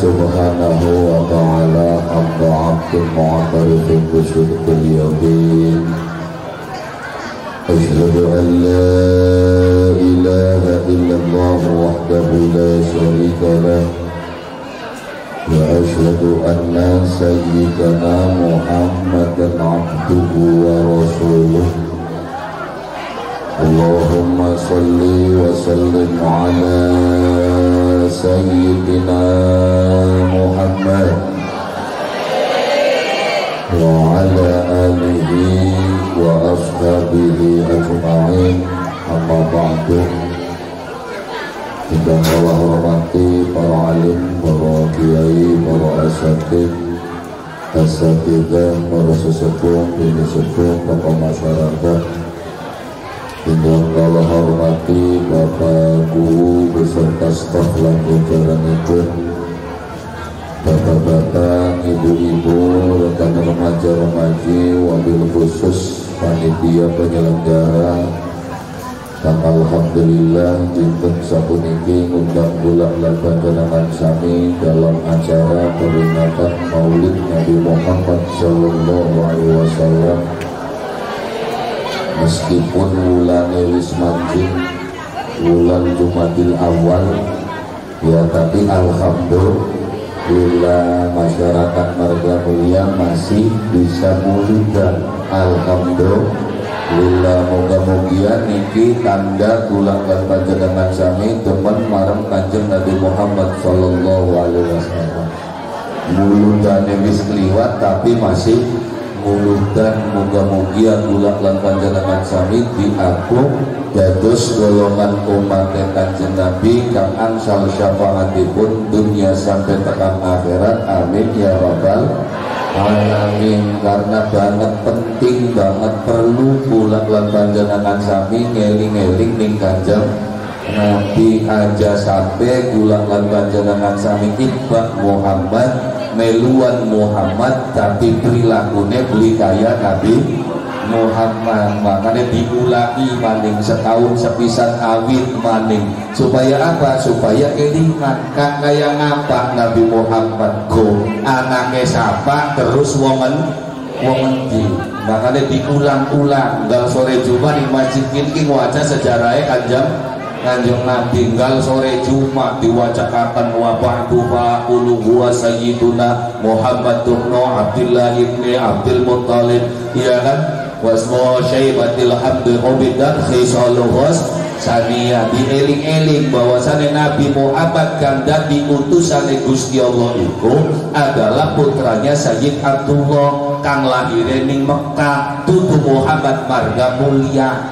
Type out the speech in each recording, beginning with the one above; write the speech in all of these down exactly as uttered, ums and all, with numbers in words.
subhanahu wa ta'ala hamda 'abdin mu'tarifin bi sidqil yaqin. Asyhadu an la ilaha illallah wahdahu la syarika lah wa asyhadu anna sayyidana Muhammadan 'abduhu wa rasuluh. Allahumma salli wa sallim ala sayyidina Muhammad wa ala alihi wa ashabihi ajma'in. Amma ba'du. Kita Allah hormati para alim, para kiai, para asatid, asatidah, para sesepuh, bini sepuh, tokoh masyarakat. Kita Allah hormati Bapak Guru beserta staf lan jajaranipun, Bapak-bapak, ibu-ibu, rekan remaja-remaji, wabil khusus panitia penyelenggara. Dan alhamdulillah dinten sapuniki ngundang kula lan panjenengan sami dalam acara peringatan Maulid Nabi Muhammad sallallahu alaihi wasallam. Meskipun bulan wis manjing, bulan Jumadil Awal, ya tapi alhamdulillah masyarakat Marga Mulia masih bisa maulidan. Alhamdulillah, moga-moga niki tanda kula lan panjenengan sami teman marang Kanjeng Nabi Muhammad sallallahu alaihi wasallam. Muludane wis kliwat tapi masih muludan. Moga-moga kula lan panjenengan sami diaku dados golongan umat Kanjeng Nabi kang angsal syafaatipun dunia sampai tekan akhirat. Amin ya rabbal alamin. Karena banget penting banget perlu kula lan panjenengan sami ngeling-eling ning Kanjeng Nabi. Aja sampai kula lan panjenengan sami ibak Muhammad, meluan Muhammad, tapi perilakunya beli kaya Nabi Muhammad. Makanya diulangi maning setahun sepisan awit maning. Supaya apa? Supaya kelingan kang kaya ngapa Nabi Muhammad go anaknya sapa terus women women di. Makanya diulang-ulang. Gal sore Jumat di masjid ini wajah sejarahnya Kanjeng Kanjeng Nabi. Gal sore Jumat diwacakan wa ba'du fa'ulu huwa sayyiduna Muhammadun Abdullah ibni Abdul Muttalib, ya kan? Wasmo syaibatil hamdi obidan khisaluhus sania. Dieling-eling bahwasannya Nabi Muhammad kang dadi utusane Gusti Allah itu adalah putranya Sayyid Abdullah kang lahir ning Mekah. Tutu Muhammad Marga Mulia.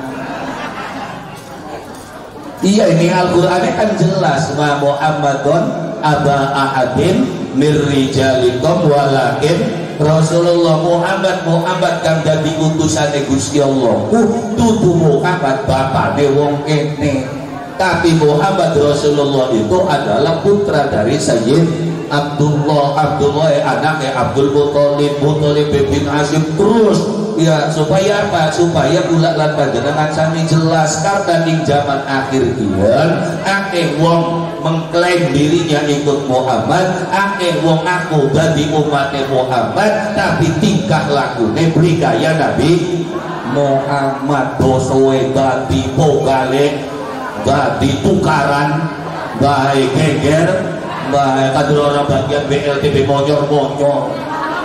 Iya, ini Al-Qur'annya kan jelas, ma Muhammadun aba ahadin mirrijalikum walakin Rasulullah Muhammad Muhammad kang dadi utusane Gusti Allah. Uh, tutu Muhammad bapane wong kene. Tapi Muhammad Rasulullah itu adalah putra dari Sayyid Abdullah. Abdullah anaknya Abdul Muthalib, Muthalib bin Hashim. Terus ya supaya apa? Supaya kula lan panjenengan sami jelas karena ning zaman akhir kian akeh wong mengklaim dirinya ikut Muhammad, akeh wong aku dadi umatnya Muhammad, tapi tingkah lakune beli kaya Nabi Muhammad. Dosoe dadi bogale, dadi tukaran, bae geger, bae kadur orang bagian B L T B monyor-monyor.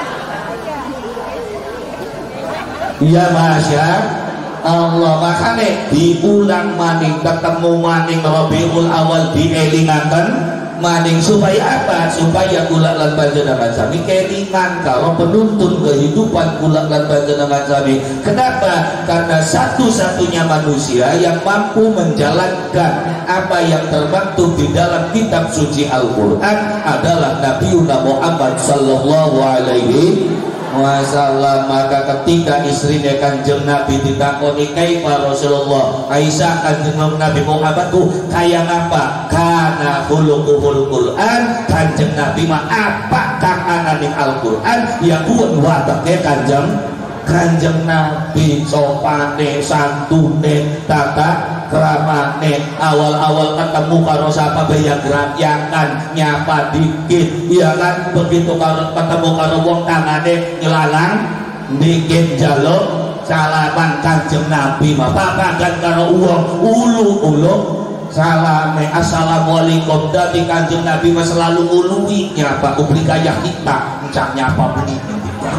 Ya Masya Allah. Makanya diulang maning, ketemu maning Rabiul Awal dielingaken maning. Supaya apa? Supaya kula lan panjenengan sami kelingan kalau penuntun kehidupan kula lan panjenengan sami. Kenapa? Karena satu-satunya manusia yang mampu menjalankan apa yang termaktub di dalam kitab suci Al-Qur'an adalah Nabiuna Muhammad sallallahu alaihi wasallam. Maka ketika istrinya Kanjeng Nabi ditakoni kaifa Rasulullah, Aisyah Kanjeng Nabi Muhammad ku kaya apa? Kana khuluquhul Qur'an. Kanjeng Nabi mah apa kang ana ning Al-Qur'an ya pun watake Kanjeng Kanjeng Nabi, sopane, santune, tata keramane awal-awal ketemu karo sapa bayang gerakan nyapa dikit ya kan, begitu karo ketemu karo wong tangane nyelalang dikit jaluk salaman Kanjeng Nabi mah papagan karo wong ulu-ulu salame assalamualaikum. Dadi Kanjeng Nabi mah selalu ului nyapa ubli kaya kita encak nyapa begini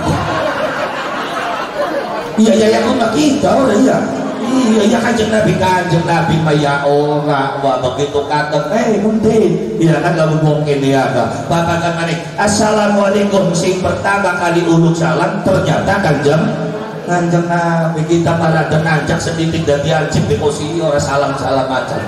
iya iya ya umat kita orang ya iya ya Kanjeng Nabi Kanjeng Nabi maya ora wah begitu kata eh mungkin iya kan gak mungkin ya kan bapak kan manik assalamualaikum sing pertama kali uluk salam ternyata Kanjeng Kanjeng Nabi kita malah denganjak setitik dan diancip di posisi orang salam-salam aja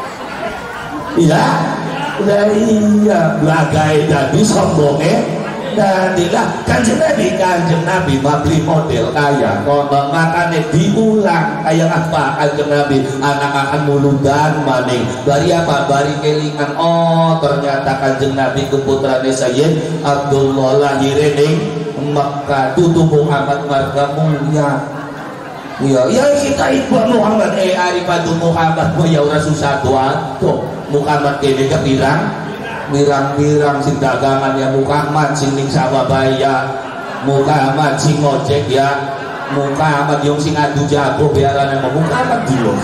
iya udah iya belagai tadi sombongnya dadilah Kanjeng Nabi Kanjeng Nabi beli model kaya konon makanya diulang kayak apa Kanjeng Nabi anak akan muludan maning bari apa bari kelingan oh ternyata Kanjeng Nabi keputrane Sayyid Abdullah lahirin ning Mekah tutu Muhammad marga mulia iya ya kita ibu Muhammad eh arifatu Muhammad ya ora susah doa tuh Muhammad kene kepilang mirang-mirang sing dagangan ya Muhammad sing ning Sawabaya Muhammad sing ngojek ya Muhammad yang sing adu jago biaran sama Muhammad dulu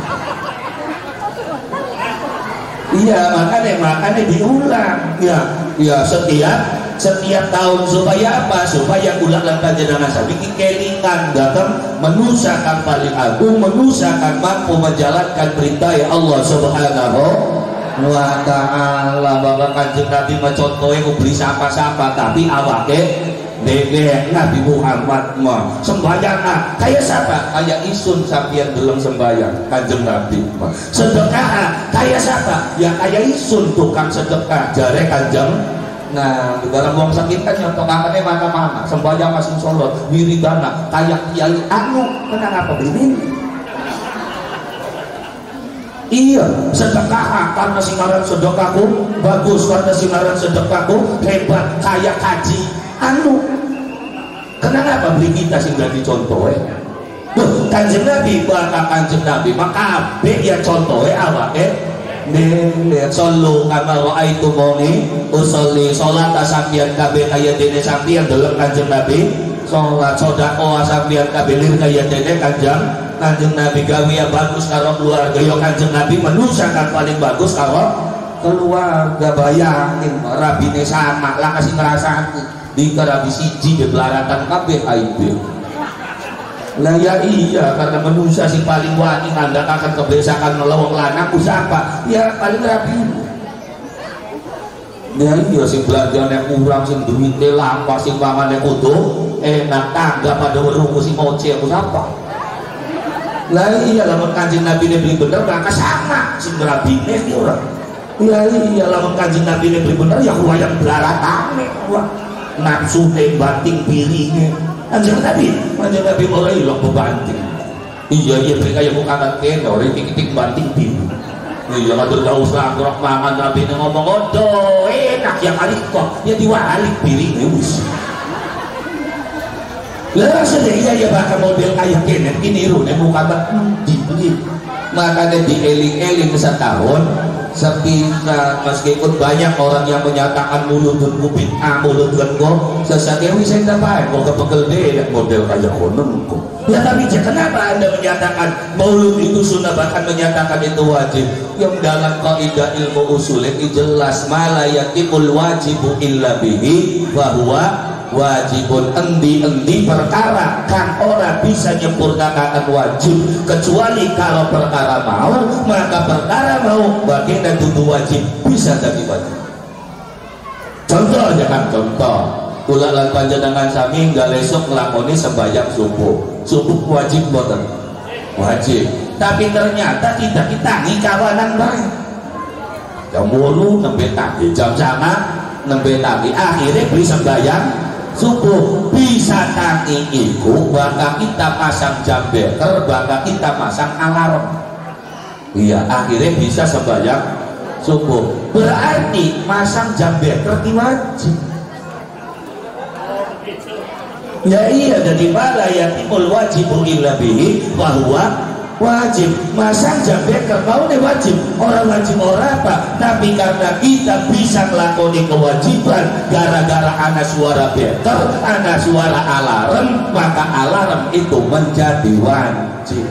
iya makanya makanya diulang ya ya setiap setiap tahun supaya apa supaya ulang lan panjenengan saiki kelingan datang menusakan paling agung menusakan mampu menjalankan perintah ya Allah Subhanahu wa ta'ala. Bapak Kanjeng Nabi mencontohnya beli sapa-sapa tapi awake dede Nabi Muhammad mah sembahyang nah kayak siapa kayak isun sampian belum sembahyang Kanjeng Nabi mah sedekah kayak siapa ya kayak isun tukang sedekah jare Kanjeng nah di dalam wong sakit kan nyontok kangennya mana-mana sembahyang masing sholat wiridana kayak kiai anu kenapa begini iya sedekah karena singaran sedekahku bagus karena singaran sedekahku hebat kayak kaji anu kenapa beli kita sih gak dicontoh eh tuh Kanjeng Nabi bakal Kanjeng Nabi maka be ya contoh eh awak eh nih solo kama ra'aitu moni usolli sholat sampian kabeh kaya dene sampian delok Kanjeng Nabi sholat sedekah sampian kabeh lir kaya dene Kanjeng Kanjeng Nabi gawe yang bagus karo keluarga yo Kanjeng Nabi menusakan paling bagus karo keluarga bayangin rabine sama lah kasih ngrasani di karabi siji bebelaratan kabeh aib lah ya iya karena menusa si paling wani anda akan kebiasaan melawang lanang usapa ya paling rapi ya iya sing belanjane kurang sing duwite lampah sing pamane kudu enak tangga pada weruh sing moce usapa lah iya lamun Kanjeng Nabi ne beli bener maka sama sing rabine ki ora iya iya lamun Kanjeng Nabi ne beli bener ya wayang belaratane wah nafsu teh banting piringe Kanjeng Nabi Kanjeng Nabi ora ilok bebanting iya iya beli kaya muka kene ora tik-tik banting piring iya ngatur gak usah ngorok mangan Nabi ne ngomong odo enak ya kali kok ya diwalik piringe wis lah sudah iya ya bakal model kayak kene ini rune muka bak dibeli makanya dieling-eling setahun sepindah meskipun banyak orang yang menyatakan mulut dan kuping ah mulut dan kok sesatnya saya dapat mau kepegel deh model kayak konon kok ya tapi kenapa anda menyatakan mulut itu sunnah bahkan menyatakan itu wajib yang dalam kaidah ilmu usul ini jelas malayakimul wajibu illa bihi bahwa wajibun endi-endi perkara kan orang bisa menyempurnakan wajib kecuali kalau perkara mau maka perkara mau bagian dan tutup wajib bisa jadi wajib contoh aja kan contoh ulalan panjenengan sami nggak lesok ngelakoni sembahyang subuh subuh wajib boten wajib tapi ternyata tidak kita kawanan baik jam bolu nembe tadi jam sama nembe tadi akhirnya beli sembahyang subuh bisa tangi iku bakal kita pasang jam beker bakal kita pasang alarm iya akhirnya bisa sembahyang subuh berarti masang jam beker wajib ya iya jadi malah yatimul wajibu illa bihi bahwa wajib. Masang jambeker mau nih wajib, orang wajib orang apa, tapi karena kita bisa ngelakoni kewajiban gara-gara anak suara beker, anak suara alarm, maka alarm itu menjadi wajib.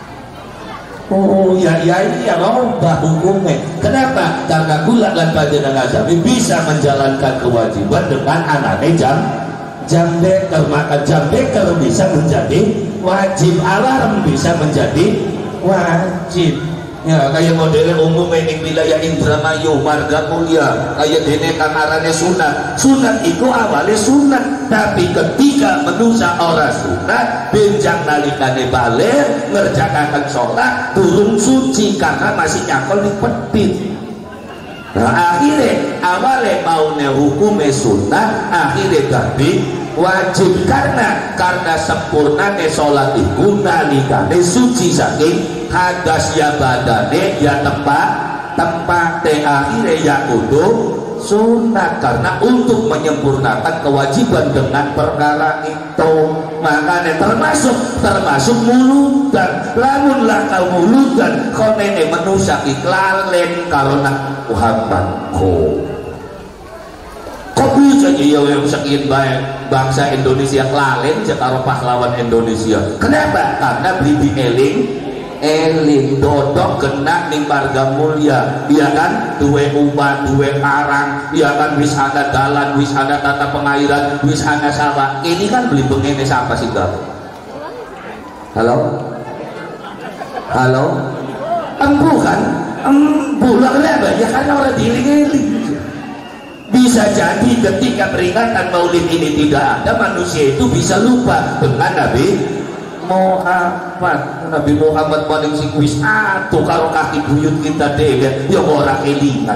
Oh ya ya ini ya robah hukumnya. Kenapa? Karena kula lan panjenengan sami bisa menjalankan kewajiban dengan anane jam jam beker, maka jam beker bisa menjadi wajib, alarm bisa menjadi wajib. Ya kayak model umum ini wilayah Indramayu, Marga Mulia, kayak dene kamarane sunat. Sunat itu awalnya sunat, tapi ketika menusa ora sunat, benjang nalikane balik ngerjakakan sholat turun suci karena masih nyakol di pedit. Nah akhirnya awalnya maunya hukumnya sunat, akhirnya ganti wajib karena karena sempurnane sholat itu nalikane suci saking hadas ya badane ya tempat tempat akhirnya ya kudu sunat karena untuk menyempurnakan kewajiban dengan perkara itu. Makanya termasuk termasuk mulutan, lamun lakal mulutan konene menusak iklalen karena Muhammadku. Kok bisa ya yang sekian baik bangsa Indonesia kelalen sekaro pahlawan Indonesia. Kenapa? Karena beli eling eling dodok kena ning Marga Mulia, iya kan, duwe umat, duwe karang, iya kan, wis ana dalan, wis ana tata pengairan, wis ana sawah. Ini kan beli bengene siapa sih kak? Halo, halo, empu kan, empu lah kenapa? Ya karena orang diiling-iling. Bisa jadi ketika peringatan Maulid ini tidak ada, manusia itu bisa lupa dengan Nabi Muhammad. Nabi Muhammad paling sing wis atuh karo kaki buyut kita dhewe ya ora kelingan.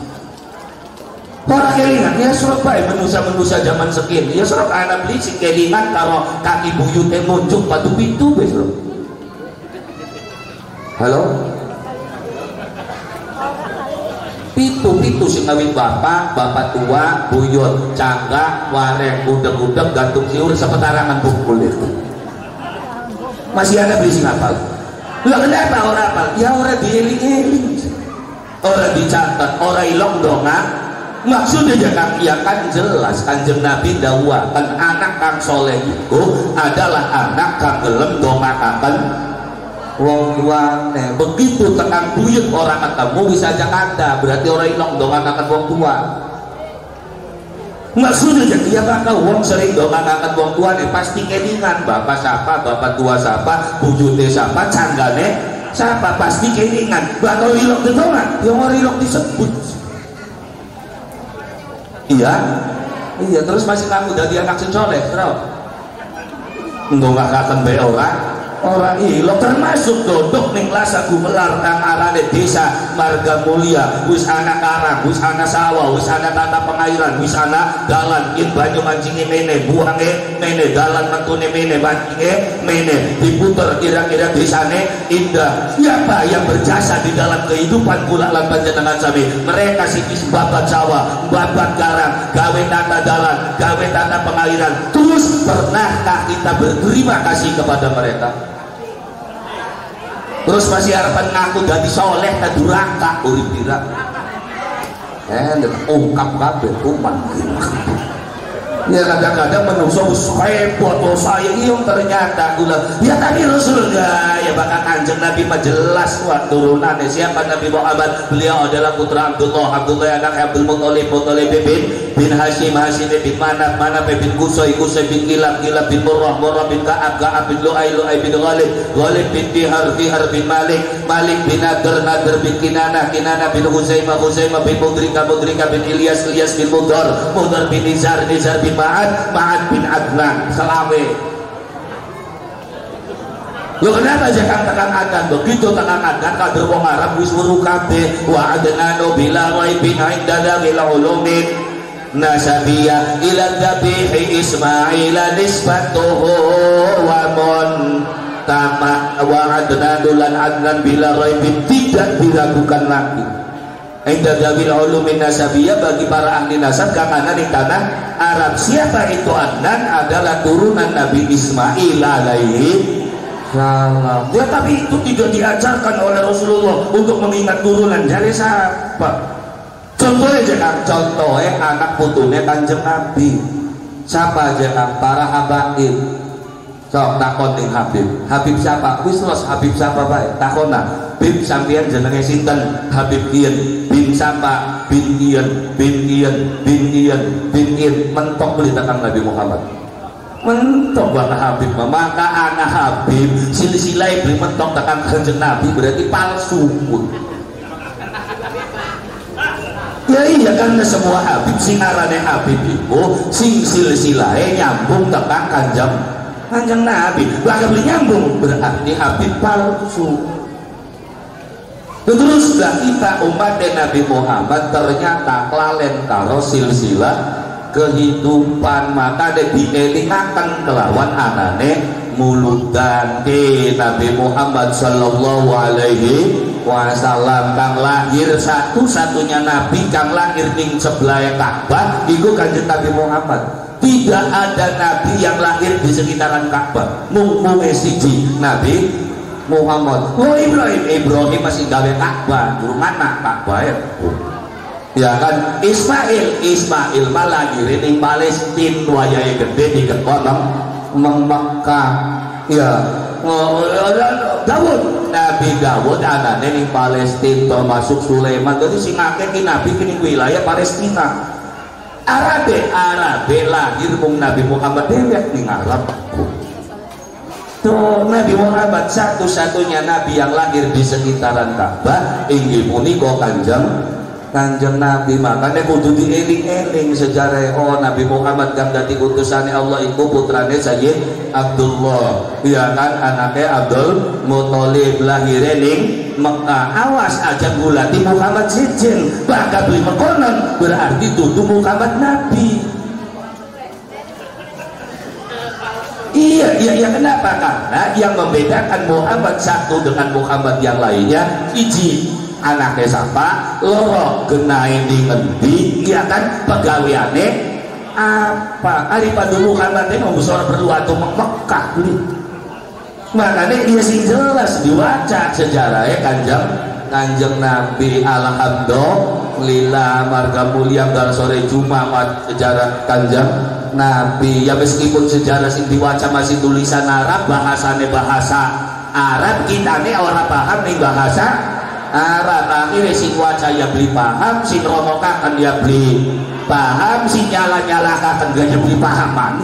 Ora kelingan ya sok bae manusia-manusia zaman sekian. Ya sok anak beli sing kelingan karo kaki buyute muncul patu pintu wis lho. Halo? Pitu-pitu sing ngawin bapak, bapak tua, buyut, cangga, wareng, udeg-udeg, gantung siur sepetarangan pukul itu. Masih ada beli sing hafal. Lah kenapa orang hafal? Ya orang dieling-eling, orang dicatat, orang ilong dongak. Maksudnya jangan ya kan jelas Kanjeng Nabi dawuhaken anak kang soleh itu adalah anak kang gelem dongakaken wong tuane. Begitu tekan buyut orang ketemu bisa Jakarta, berarti orang ilong dongakaken wong tua. Maksudnya jadi ya bakal wong sering dongakaken wong tua nih pasti kelingan bapak siapa, bapak tua siapa, bujute siapa, canggane siapa, pasti kelingan. Bakal ilok ditolak, yang orang ilok disebut. Iya, iya terus masih kamu dari anak sing soleh, terus ndongakaken bae orang. Orang ilok termasuk dodok ning lasa gumelar kang arane desa Marga Mulia, wis ana karang, wis ana sawah, wis ana tata pengairan, wis ana dalan, yen banyu mancinge mene, buange mene, dalan metune mene, mancinge mene, diputer kira-kira desane indah. Siapa yang berjasa di dalam kehidupan kula lan panjenengan sami? Mereka sing wis babat sawah, babat karang, gawe tata dalan, gawe tata pengairan. Terus pernahkah kita berterima kasih kepada mereka? Terus masih harapan ngaku dadi soleh ta duraka urip dira. Eh nek ungkap kabeh kuman. Ya kadang-kadang menungso repot oh saya yang ternyata gula. Ya tadi Rasulullah ya bakal Kanjeng Nabi mah jelas wah turunannya siapa Nabi Muhammad. Beliau adalah putra Abdullah, Abdullah anak Abdul Muthalib, Muthalib bin bin Hashim, Hashim bin Manaf, Manaf bin Qusay, Qusay bin Kilab, Kilab bin Murrah, Murrah bin Ka'ab, Ka'ab bin Lu'ay, Lu'ay bin Ghalib, Ghalib bin Dihar, Dihar bin Malik, Malik bin Nadr, Nadr bin Kinanah, Kinanah bin Huzaimah, Huzaimah bin Mudrika, Mudrika bin Ilyas, Ilyas bin Mudar, Mudar bin Nizar, Nizar bin Ma'ad, Ma'ad bin Adnan, Selawe. Lo kenapa jangan tekan adan? Begitu tekan adan kader wong Arab wis weruh kabeh. Wa adnanu bila raibin indana bil ulumin nasabiyah ila dhabihi Ismail nisbatuhu wa mon tama wa adnanu lan adnan bila raibin tidak diragukan lagi. Inda dabil ulumin nasabiyah bagi para ahli nasab karena di tanah Arab. Siapa itu Adnan? Adalah turunan Nabi Ismail alaihi salam. Ya tapi itu tidak diajarkan oleh Rasulullah untuk mengingat turunan dari siapa. Contohnya jangan contohnya anak putune Kanjeng Nabi. Siapa jangan para habaib. Sok takon ning Habib. Habib siapa? Wis los Habib siapa bae? Takona. Habib sampeyan jenenge sinten? Habib Ian bin siapa? Bin Ian, bin Ian, bin Ian, bin Ian. Mentok beli takang Nabi Muhammad. Mentok bang Habib. Maka anak Habib silsilah beli mentok takang Kanjeng Nabi berarti palsu pun. Ya iya karena semua Habib sing arane Habib itu sing silsilahe nyambung tekan Kanjeng Kanjeng Nabi. Bahkan beli nyambung berarti Habib palsu. Teruslah kita umat Nabi Muhammad ternyata kelalen karo silsilah kehidupan, maka dielingaken kelawan anane muludan ke Nabi Muhammad sallallahu alaihi wasallam kang lahir satu-satunya nabi kang lahir ning sebelah Ka'bah iku Kanjeng Nabi Muhammad. Tidak ada nabi yang lahir di sekitaran Ka'bah. Mung mung siji Nabi Muhammad. Oh Ibrahim, Ibrahim masih gawe Ka'bah, durung mana Ka'bah ya. Ya kan Ismail, Ismail malah lahir ning Palestina wayahe gede di kekono Mekah. Ya Daud, Nabi Daud anaknya ning Palestina termasuk Sulaiman. Jadi sing akeh ki nabi kini wilayah Palestina. Arabe Arabe lahir mung Nabi Muhammad dewek ning Arab. Tuh Nabi Muhammad satu-satunya nabi yang lahir di sekitaran Ka'bah inggih punika Kanjeng Kanjeng Nabi. Makanya kudu dieling-eling sejarah. Oh Nabi Muhammad kang dadi utusane Allah iku putrane Sayyid Abdullah, ya kan anaknya Abdul Muthalib lahir ning Mekah. Awas aja gulati Muhammad sijin bakal beli mekonon berarti tutu Muhammad Nabi. Iya, iya, iya, kenapa? Karena yang membedakan Muhammad satu dengan Muhammad yang lainnya iji anaknya siapa, loro genain di ngendi, ya kan pegawiane apa? Daripada Muhammad ini membesar perlu atau Mekah beli. Makanya dia sing jelas diwaca sejarahnya Kanjeng Kanjeng Nabi. Alhamdulillah marga mulia gar sore Jumat sejarah Kanjeng Nabi. Ya meskipun sejarah sing diwaca masih tulisan Arab, bahasane bahasa Arab, kita nih orang paham nih bahasa Arab. Akhirnya sing waca ya beli paham, sing romokakan ya beli paham, sing nyala-nyalakakan gak ya beli pahaman.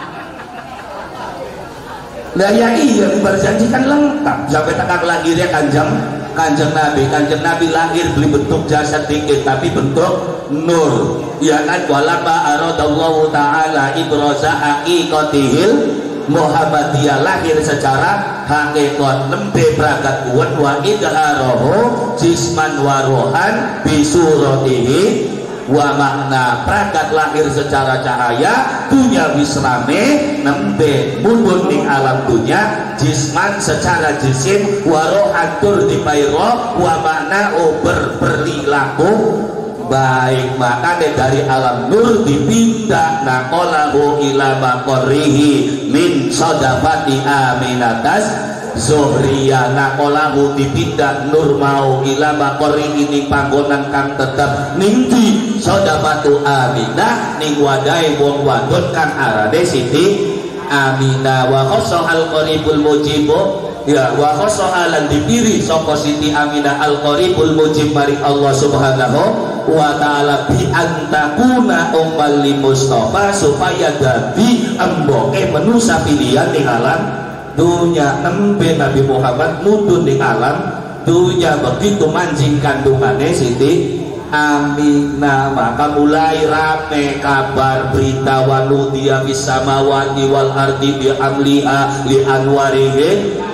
Nah ya iya berjanjikan lengkap sampai tekan lahirnya Kanjeng Kanjeng Nabi. Kanjeng Nabi lahir beli bentuk jasad dikit tapi bentuk nur, ya kan. Walama aradallahu ta'ala ibraza haqiqatihil Muhammadiyah, lahir secara hakikat nembe pragat kuat wa idharahu jisman wa rohan bisuratihi wa makna pragat lahir secara cahaya dunia wisrame nembe mundun ning alam dunia jisman secara jisim wa rohan tur di pairo wa makna o berperilaku baik. Maka dari alam nur dipindah naqalahu ila maqrihi min sadafati aminatas Zohriya naqalahu dipindah nur mau ila maqrihi ning panggonan kang tetep ning di sadafatu Aminah ning wadahe wong wadon kang arane Siti Aminah. Wa khosal qaribul mujibu, ya wa khosohalan dipiri saka Siti Aminah al qaribul mujib mari Allah subhanahu wa ta'ala bi antakuna ummal li Mustafa supaya dadi emboke manusia pilihan ning alam dunya. Nembe Nabi Muhammad mudun ning alam dunya begitu manjing kandungane Siti Aminah. Maka mulai rame kabar berita wanudia bis samawati wal ardi bi amliha li anwarihi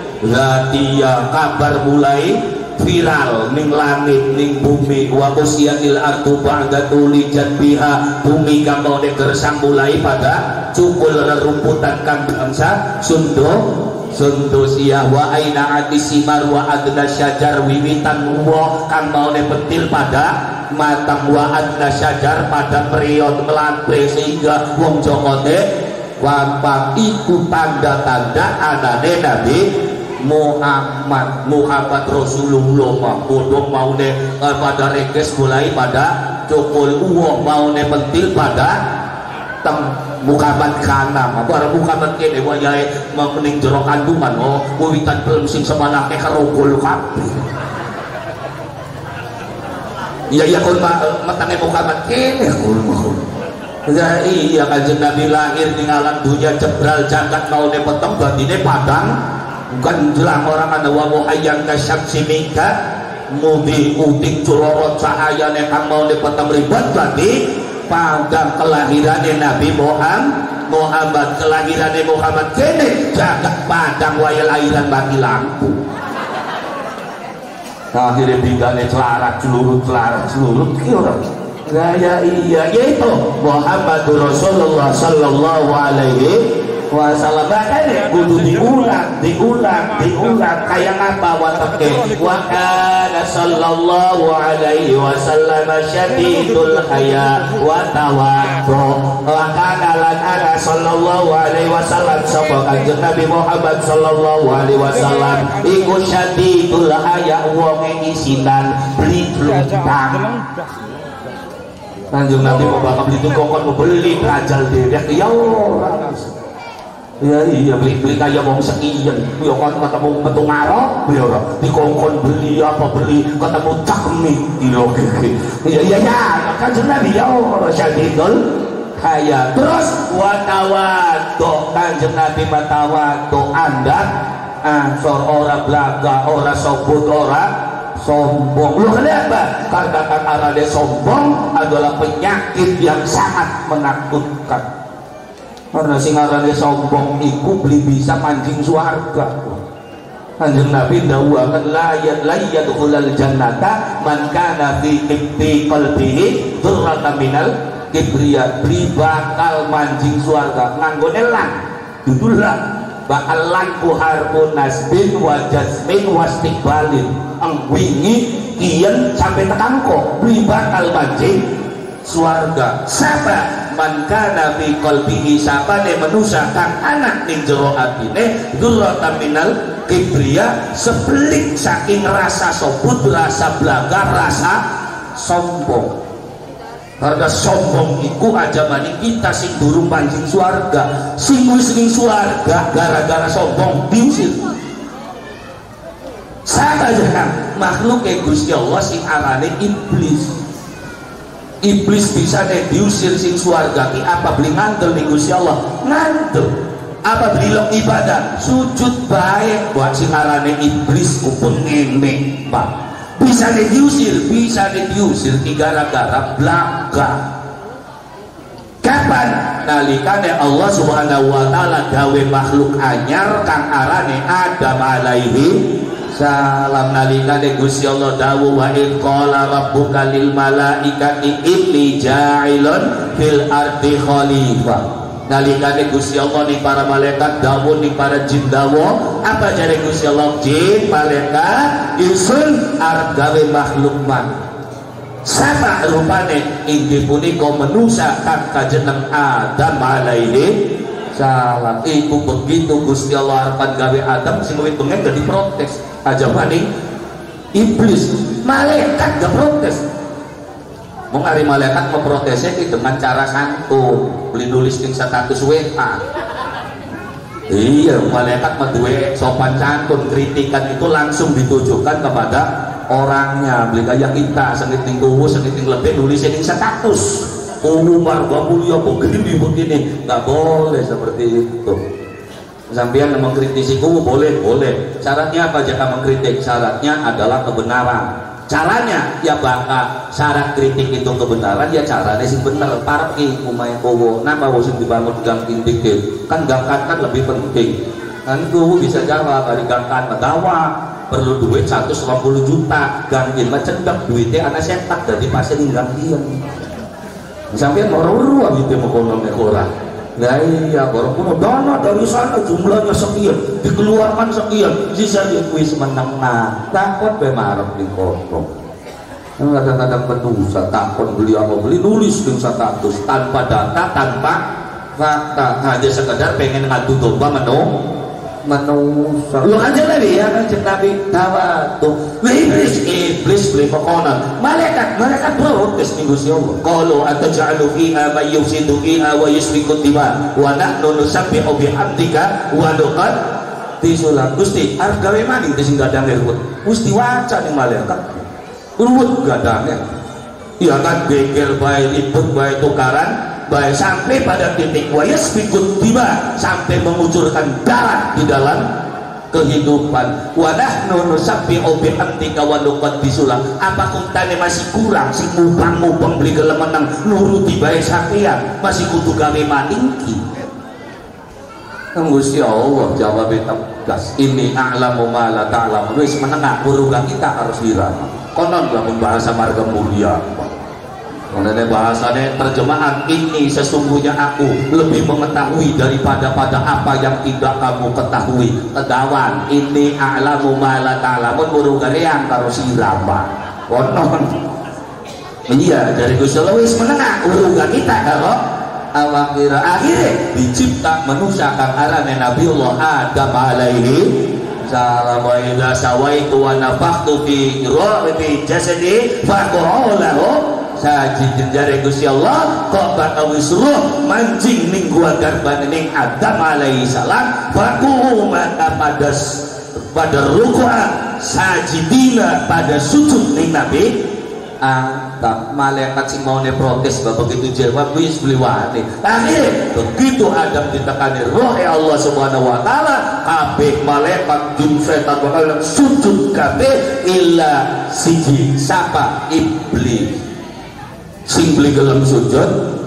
Zatia, kabar mulai viral ning langit ning bumi. Wa usyatil ardu ba'da tulijat biha, bumi kang mau gersang mulai pada cukul rerumputan kang bangsa sundo sundo sia. Wa aina atisimar wa adna syajar, wiwitan uwo kang mau petil pada matang. Wa adna syajar pada period melampe sehingga wong jokote wampang iku tanda-tanda anane Nabi Muhammad Muhammad Rasulullah mah bodoh mau ne eh, pada reges mulai pada cokol uang mau ne pentil pada tem Muhammad kana apa Muhammad kene wayahe mening jero kandungan oh wiwitan belum sing semanake karogol kabeh iya iya kon matane Muhammad kene ya iya kanjeng Nabi lahir di alam dunia jebral jagat mau ne peteng batine padang bukan jelang orang ada wa muhayyan kasyamsi minka mudi utik curorot cahaya ne kang mau ne peteng ribet berarti pada kelahirannya Nabi Muhammad Muhammad kelahirannya Muhammad kene jagat padang waya lahiran bagi lampu akhirnya tinggalnya celarat seluruh celarat seluruh kira gaya iya yaitu Muhammadur Rasulullah sallallahu alaihi wasallam makanya kudu diulang diulang diulang kayak apa watake wa kana sallallahu alaihi wasallam syadidul haya wa tawaddu wa kana lan ana sallallahu alaihi wasallam sapa kanjeng Nabi Muhammad sallallahu alaihi wasallam iku syadidul haya wong isinan beli blutang kanjeng Nabi mau bakal beli tukokon mau beli rajal dewek ya orang iya iya beli beli kayak mau sekian ya kan ketemu metu ngarok ya ora dikongkon beli apa beli ketemu cakmi iya iya iya ya kanjeng Nabi ya syadidul haya terus watawado kanjeng Nabi watawado anda ansor ora belaga ora sobut ora sombong lu kenapa karena kan arade sombong adalah penyakit yang sangat menakutkan karena sing arane sombong iku beli bisa mancing swarga. Kanjeng Nabi dawuhaken la yadkhulul jannata man kana fi qibti qalbihi dzurratan minal kibriya beli bakal mancing swarga nganggone lan dudulah bakal lan ku harpun nasbin wa jasmin wastiqbalin angwingi kian sampai tekan kok beli bakal mancing swarga siapa man kana fi qalbihi sapane manusa kang anak ning jero atine dzurratan minal kibriya sebelik saking rasa sobut rasa blaga rasa sombong karena sombong iku aja mani kita sing durung pancing swarga sing wis ning swarga gara-gara sombong diusir saja makhluk e Gusti Allah sing arane iblis iblis bisa deh diusir sing swarga ki apa beli ngantel ning Gusti Allah ngantel apa beli lo ibadah sujud baik buat sing arane iblis kupun ngene Pak bisa deh diusir bisa deh diusir gara-gara blaga kapan nalikane Allah subhanahu wa ta'ala gawe makhluk anyar kang arane Adam alaihi salam nalikane Gusti Allah dawuh wa in qala rabbuka lil malaikati inni ja'ilun fil ardi khalifah nalikane Gusti Allah ning para malaikat dawuh ning para jin dawuh apa jare Gusti Allah jin malaikat isun arep gawe makhluk man sama rupane inggih punika manusa kang kajeneng Adam alaihi salam iku begitu Gusti Allah arepan gawe Adam sing luwih bengen dadi protes aja maning iblis malaikat gak protes mau ngari malaikat memprotesnya dengan cara santun beli nulis ning status W A iya malaikat menduwe sopan santun kritikan itu langsung ditujukan kepada orangnya beli kayak kita senit ning kuwu senit ning lebih nulis ning status umar gak mulia begini begini gak boleh seperti itu sampean mengkritisi kubu boleh boleh syaratnya apa jika mengkritik syaratnya adalah kebenaran caranya ya bakal syarat kritik itu kebenaran ya caranya sih bener parki umay kubu napa sing dibangun gang dikit kan gangkat kan lebih penting kan kubu bisa jawab dari gangkat madawa perlu duit seratus lima puluh juta gangin macendek duitnya anak setak dari pasien ganggian sampean mau ru gitu mau konon orang nah iya baru pun dana dari sana jumlahnya sekian dikeluarkan sekian sisa dikuis menengah takut bemarap di kosong kadang-kadang pendosa takut beli apa beli nulis di status tanpa data tanpa fakta hanya sekedar pengen ngadu domba menung manusia. Lu kanjeng Nabi ya kanjeng Nabi tawadu. Iblis iblis beli pokonan. Malaikat malaikat protes ning Gusti Allah. Qalu ataj'alu fiha may yufsidu fiha wa yusfiku dima wa nahnu nusabbihu bihamdika wa nuqad disulam. Gusti arep gawe maning sing gadange ruwet. Gusti waca ning malaikat. Ruwet gadange. Ya kan geger bae ribut bae tukaran baik sampai pada titik wayas pikut tiba sampai mengucurkan darah di dalam kehidupan. Wadah nono sapi obi antika wanukat disulam. Apa kuntane masih kurang si mubang mubang beli gelemenang nuruti baik sakian masih kudu gawe maningki. Gusti Allah jawab tegas. Ini a'lamu ma la ta'lamu. Wis menengah urugan kita harus dirana. Konon lamun bahasa marga mulia. Mengenai bahasanya terjemahan ini sesungguhnya aku lebih mengetahui daripada pada apa yang tidak kamu ketahui. Kedawan ini a'lamu ma la ta'lamun murugane yang karo sirama. Konon. Iya dari Gusti Allah wis menengah urugan kita karo awak kira akhirnya dicipta manusia kang arane Nabiullah Adam alaihi salam. Wa idza sawaitu wa nafakhtu fi ruhi jasadi faqa'u lahu sajid jare Gusti Allah kok bakal wisuruh mancing ning gua garban ning Adam alaihi salam faku maka pada pada ruku'ah sajidina pada sujud ning Nabi Adam. Malaikat sing mau protes bapak begitu jawab wis beliwane akhirnya begitu Adam ditekani roh ya Allah subhanahu wa ta'ala kabeh malaikat jin setan bakal sujud kabeh illa siji sapa iblis. Sing beli gelem sujud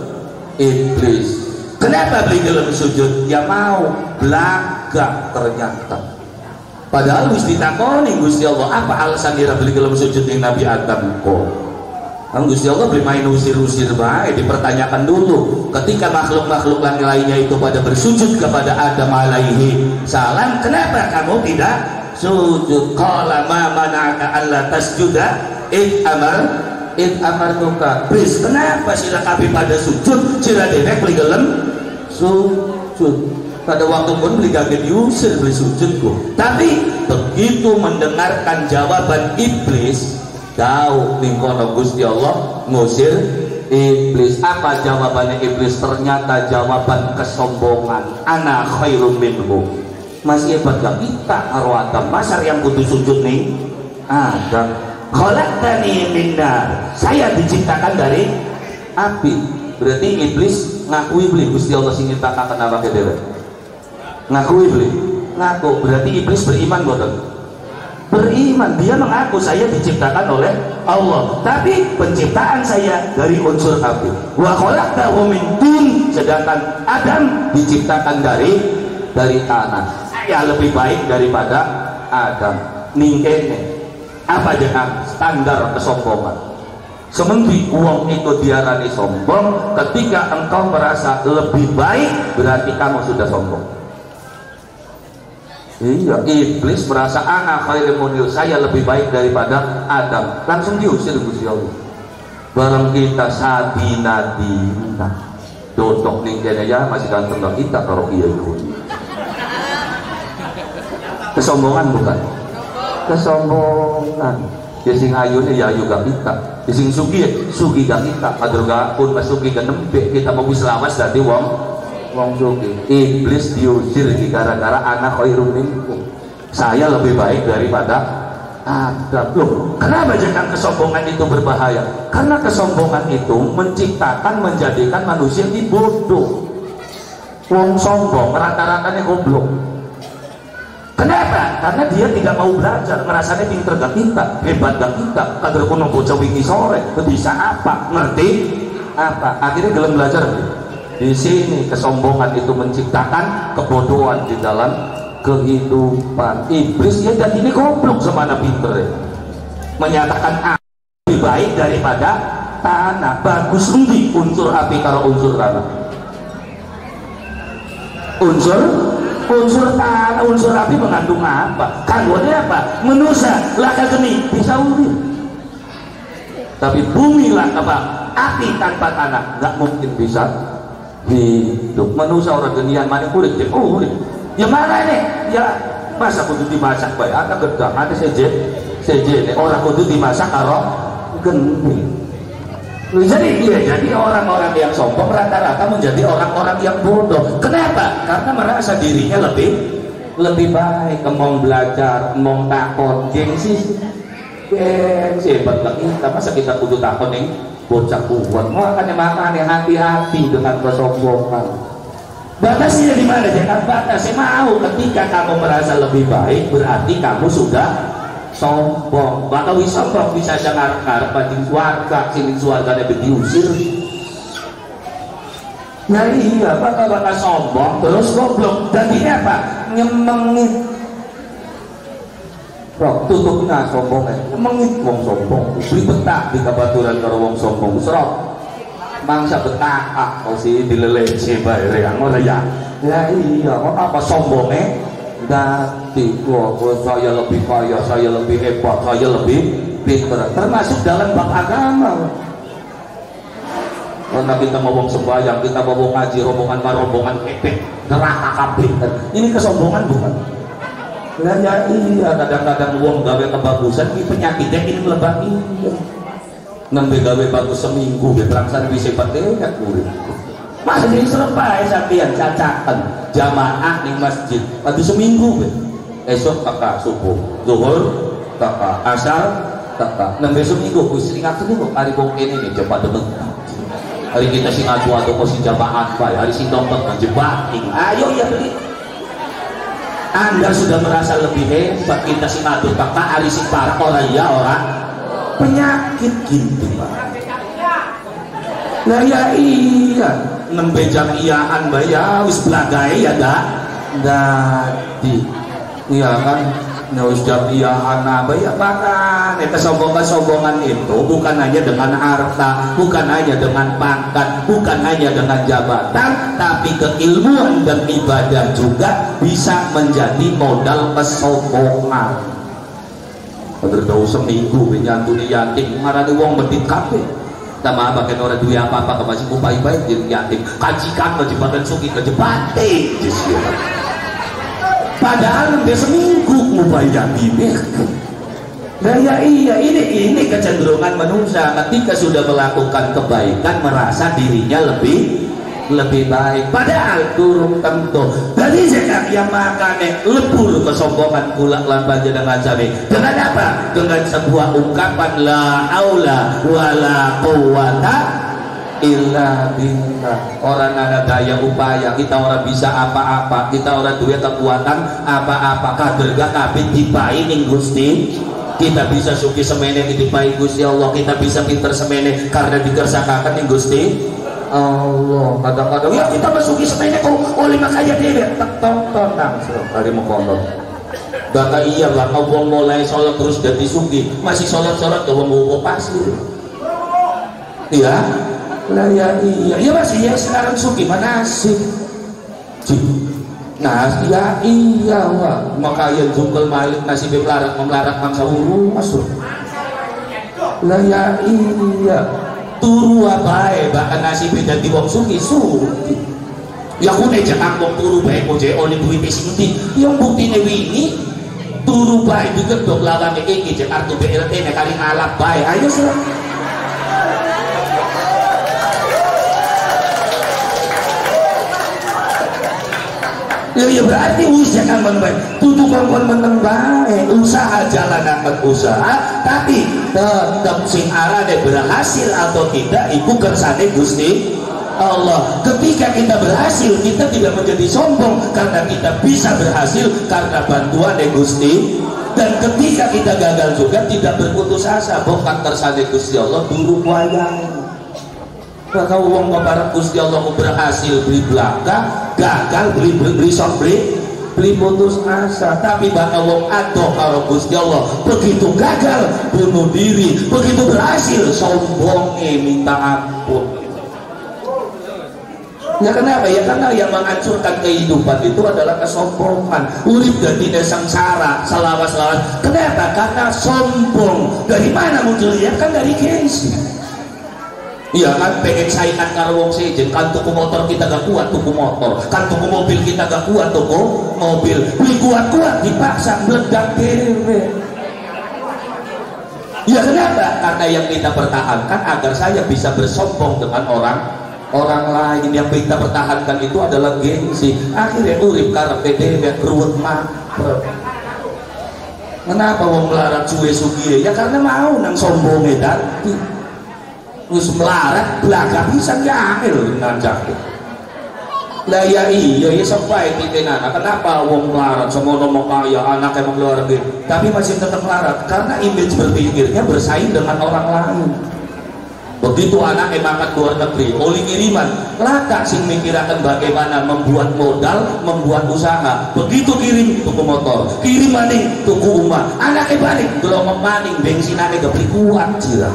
iblis. Kenapa beli gelem sujud? Ya mau belagak ternyata. Padahal wis ditakoni Gusti Allah apa alasan dia beli gelem sujud ning Nabi Adam kok. Kan Gusti Allah beli main usir-usir bae dipertanyakan dulu. Ketika makhluk-makhluk lainnya itu pada bersujud kepada Adam alaihi salam, kenapa kamu tidak sujud? Qala ma mana'aka alla tasjuda id amar It amartuka bis kenapa sila kabeh pada sujud sila dewek beli gelem sujud pada waktu pun beli kaget diusir beli sujudku. Tapi begitu mendengarkan jawaban iblis tahu lingkono Gusti Allah ngusir iblis. Apa jawabannya iblis? Ternyata jawaban kesombongan. Ana khairum minhu. Masih hebat gak kita karo Adam masar yang kudu sujud nih Adam. Khalaqtani min nar. Saya diciptakan dari api. Berarti iblis ngakui beli Gusti Allah sing nyiptakaken awake dhewe. Ngakui beli. Ngaku. Berarti iblis beriman boten? Beriman. Dia mengaku saya diciptakan oleh Allah. Tapi penciptaan saya dari unsur api. Wa khalaqtahu min tin. Sedangkan Adam diciptakan dari dari tanah. Saya lebih baik daripada Adam. Ningkene apa jangan standar kesombongan. Sementri uang itu diarani sombong ketika engkau merasa lebih baik berarti kamu sudah sombong. Iya, iblis merasa ana khairul munil, saya lebih baik daripada Adam, langsung diusir Gusti Allah. Barang kita sadina dina dotok ning kene ya masih ganteng kita kalau iya itu. Kesombongan bukan? Kesombongan. Ya sing ayune ya ayu gak kita. Ya sing sugi sugi gak kita. Kadang gak pun masuki ke nembe kita mau wis lawas dadi wong wong sugi. Iblis diusir gara-gara anak khairum minkum. Saya lebih baik daripada Adam. Loh, kenapa jangan kesombongan itu berbahaya? Karena kesombongan itu menciptakan menjadikan manusia yang bodoh. Wong sombong rata-ratanya goblok. Kenapa? Karena dia tidak mau belajar, merasanya pinter gak kita, hebat gak kita, kader kuno bocah wingi sore, bisa apa? Ngerti? Apa? Akhirnya gelem belajar. Di sini kesombongan itu menciptakan kebodohan di dalam kehidupan. Iblis ya dan ini goblok semana pinter ya. Menyatakan api lebih baik daripada tanah. Bagus endi unsur api karo unsur tanah? Unsur unsur tanah, unsur api mengandung apa? Kanggonya apa? Menusa, laka geni, bisa urip. Tapi bumi lah apa? Api tanpa tanah nggak mungkin bisa hidup. Menusa orang genian mana urip, oh urip. Ya mana nih? Ya masa kudu dimasak bae? Ada gedang, ada sejen, sejen. Orang kudu dimasak kalau geni. Jadi iya, jadi orang-orang yang sombong rata-rata menjadi orang-orang yang bodoh. Kenapa? Karena merasa dirinya lebih lebih baik. Mau belajar, mau takon, gengsi, gengsi hebat lah kita. Masa kita kudu takon yang bocah kuat? Makanya makanya hati-hati dengan kesombongan. Batasnya di mana? Jangan batasnya mau. Ketika kamu merasa lebih baik, berarti kamu sudah sombong. Bakal sombong bisa jangan ngarep pancing suarga, sini suarga ada diusir. Nah iya, bakal bakal sombong terus goblok. Jadinya apa? Nyemengit. Rok tutupnya sombongnya. Nyemengit wong sombong. Beli betak di kabaturan karo wong sombong. Serok. Mangsa betak ah kau sih dilelece bae yang ora ya. Lah iya, kok apa sombongnya? Nanti wah, saya lebih kaya, saya lebih hebat, saya lebih pintar, termasuk dalam bab agama. Karena kita mau sembahyang, kita mau ngaji, rombongan rombongan kepek, neraka kabeh. Ini kesombongan bukan? Lah ya iya, kadang-kadang wong gawe kebagusan ini penyakitnya ini melebat ini. Nembe gawe bagus seminggu, berangsan bisa patengat murid. Masih ini serba sapian cacakan jamaah di masjid tapi seminggu be. Esok kakak subuh zuhur kakak asar kakak dan besok minggu ku sering aku nih kok hari bong ini nih coba demen hari kita sing aju atau posisi jamaah bae hari sing dompet menjebating ayo ya beli. Anda sudah merasa lebih hebat, kita sing adu kakak hari sing parah orang ya orang penyakit gitu Pak. Nah ya iya nembe jamiahan bayar wis belagai ya dah dadi iya kan wis jamiahan bayar bahkan kesombongan-sombongan itu bukan hanya dengan harta, bukan hanya dengan pangkat, bukan hanya dengan jabatan, tapi keilmuan dan ibadah juga bisa menjadi modal kesombongan. Padahal seminggu nyantuni yatim ngarani wong medit kabeh. Sama bagian orang duit apa-apa masih upaya baik jadi yatim kajikan kejebakan suki kejebate padahal lebih seminggu upaya yatim. Nah ya iya ini ini kecenderungan manusia ketika sudah melakukan kebaikan merasa dirinya lebih lebih baik padahal turun tentu dari zakat yang makannya lebur kesombongan kulak lambat dengan sami dengan apa? Dengan sebuah ungkapan la haula wala quwata illa billah. Orang ada daya upaya, kita orang bisa apa-apa, kita orang duit kekuatan apa-apa kader gak kabeh dipai ning Gusti. Kita bisa suki semene dipai Gusti Allah, kita bisa pinter semene karena dikersakakan ning Gusti Allah. Kadang-kadang ya kita masuki semene kok oleh makanya dia tak tonton langsung kali mengkolot. Bahkan iya lah wong mulai sholat terus jadi suki masih sholat-sholat ke wong mau pasir. Iya. Lah ya iya. Ya masih ya sekarang suki manasik. Nah ya iya wah makanya jungkel malik nasibnya melarat melarat mangsa urus. Lah ya iya. Turu bae bahkan nasibnya jadi wong suki suki ya aku jangan wong turu bae kok jek oleh duit sing penting yang buktine wingi turu bae digedhok lawane iki jek kartu B L T nek kali ngalap bae ayo sih ya ya berarti usaha kan baik tutup kongkon meneng baik usaha jalan akan usaha tapi tetap sing arane berhasil atau tidak iku kersane Gusti Allah. Ketika kita berhasil kita tidak menjadi sombong karena kita bisa berhasil karena bantuan Gusti dan ketika kita gagal juga tidak berputus asa bukan kersane Gusti Allah durung wayang. Maka uang kepada Gusti Allah berhasil beli belaka gagal beli beli beli beli beli putus asa tapi bakal wong adoh kalau Gusti Allah begitu gagal bunuh diri begitu berhasil sombongnya minta ampun. Ya kenapa? Ya karena yang menghancurkan kehidupan itu adalah kesombongan. Urip dari sengsara selawas-lawas. Kenapa? Karena sombong. Dari mana munculnya? Kan dari gengsi. Iya kan, pengen saingan karo wong sejen, kan tuku motor kita gak kuat tuku motor, kan tuku mobil kita gak kuat tuku mobil, beli kuat-kuat dipaksa meledak dewe. Ya kenapa? Karena yang kita pertahankan agar saya bisa bersombong dengan orang orang lain. Yang kita pertahankan itu adalah gengsi. Akhirnya urip karepe dhewe ruwet matre. Kenapa wong melarat suwe sugiye? Ya karena mau nang sombonge dadi. Wis melarat blaga pisan ya angel nanjak. Lah ya iya ya sampai titenana. Kenapa wong melarat semono mau kaya anaknya mau keluar negeri tapi masih tetap melarat? Karena image berpikirnya bersaing dengan orang lain. Begitu anaknya makan luar negeri oli kiriman laka sing mikirakan bagaimana membuat modal, membuat usaha. Begitu kirim tuku motor, kirim maning tuku rumah, anaknya balik gelomong maning bensinannya gak beli kuat jirang.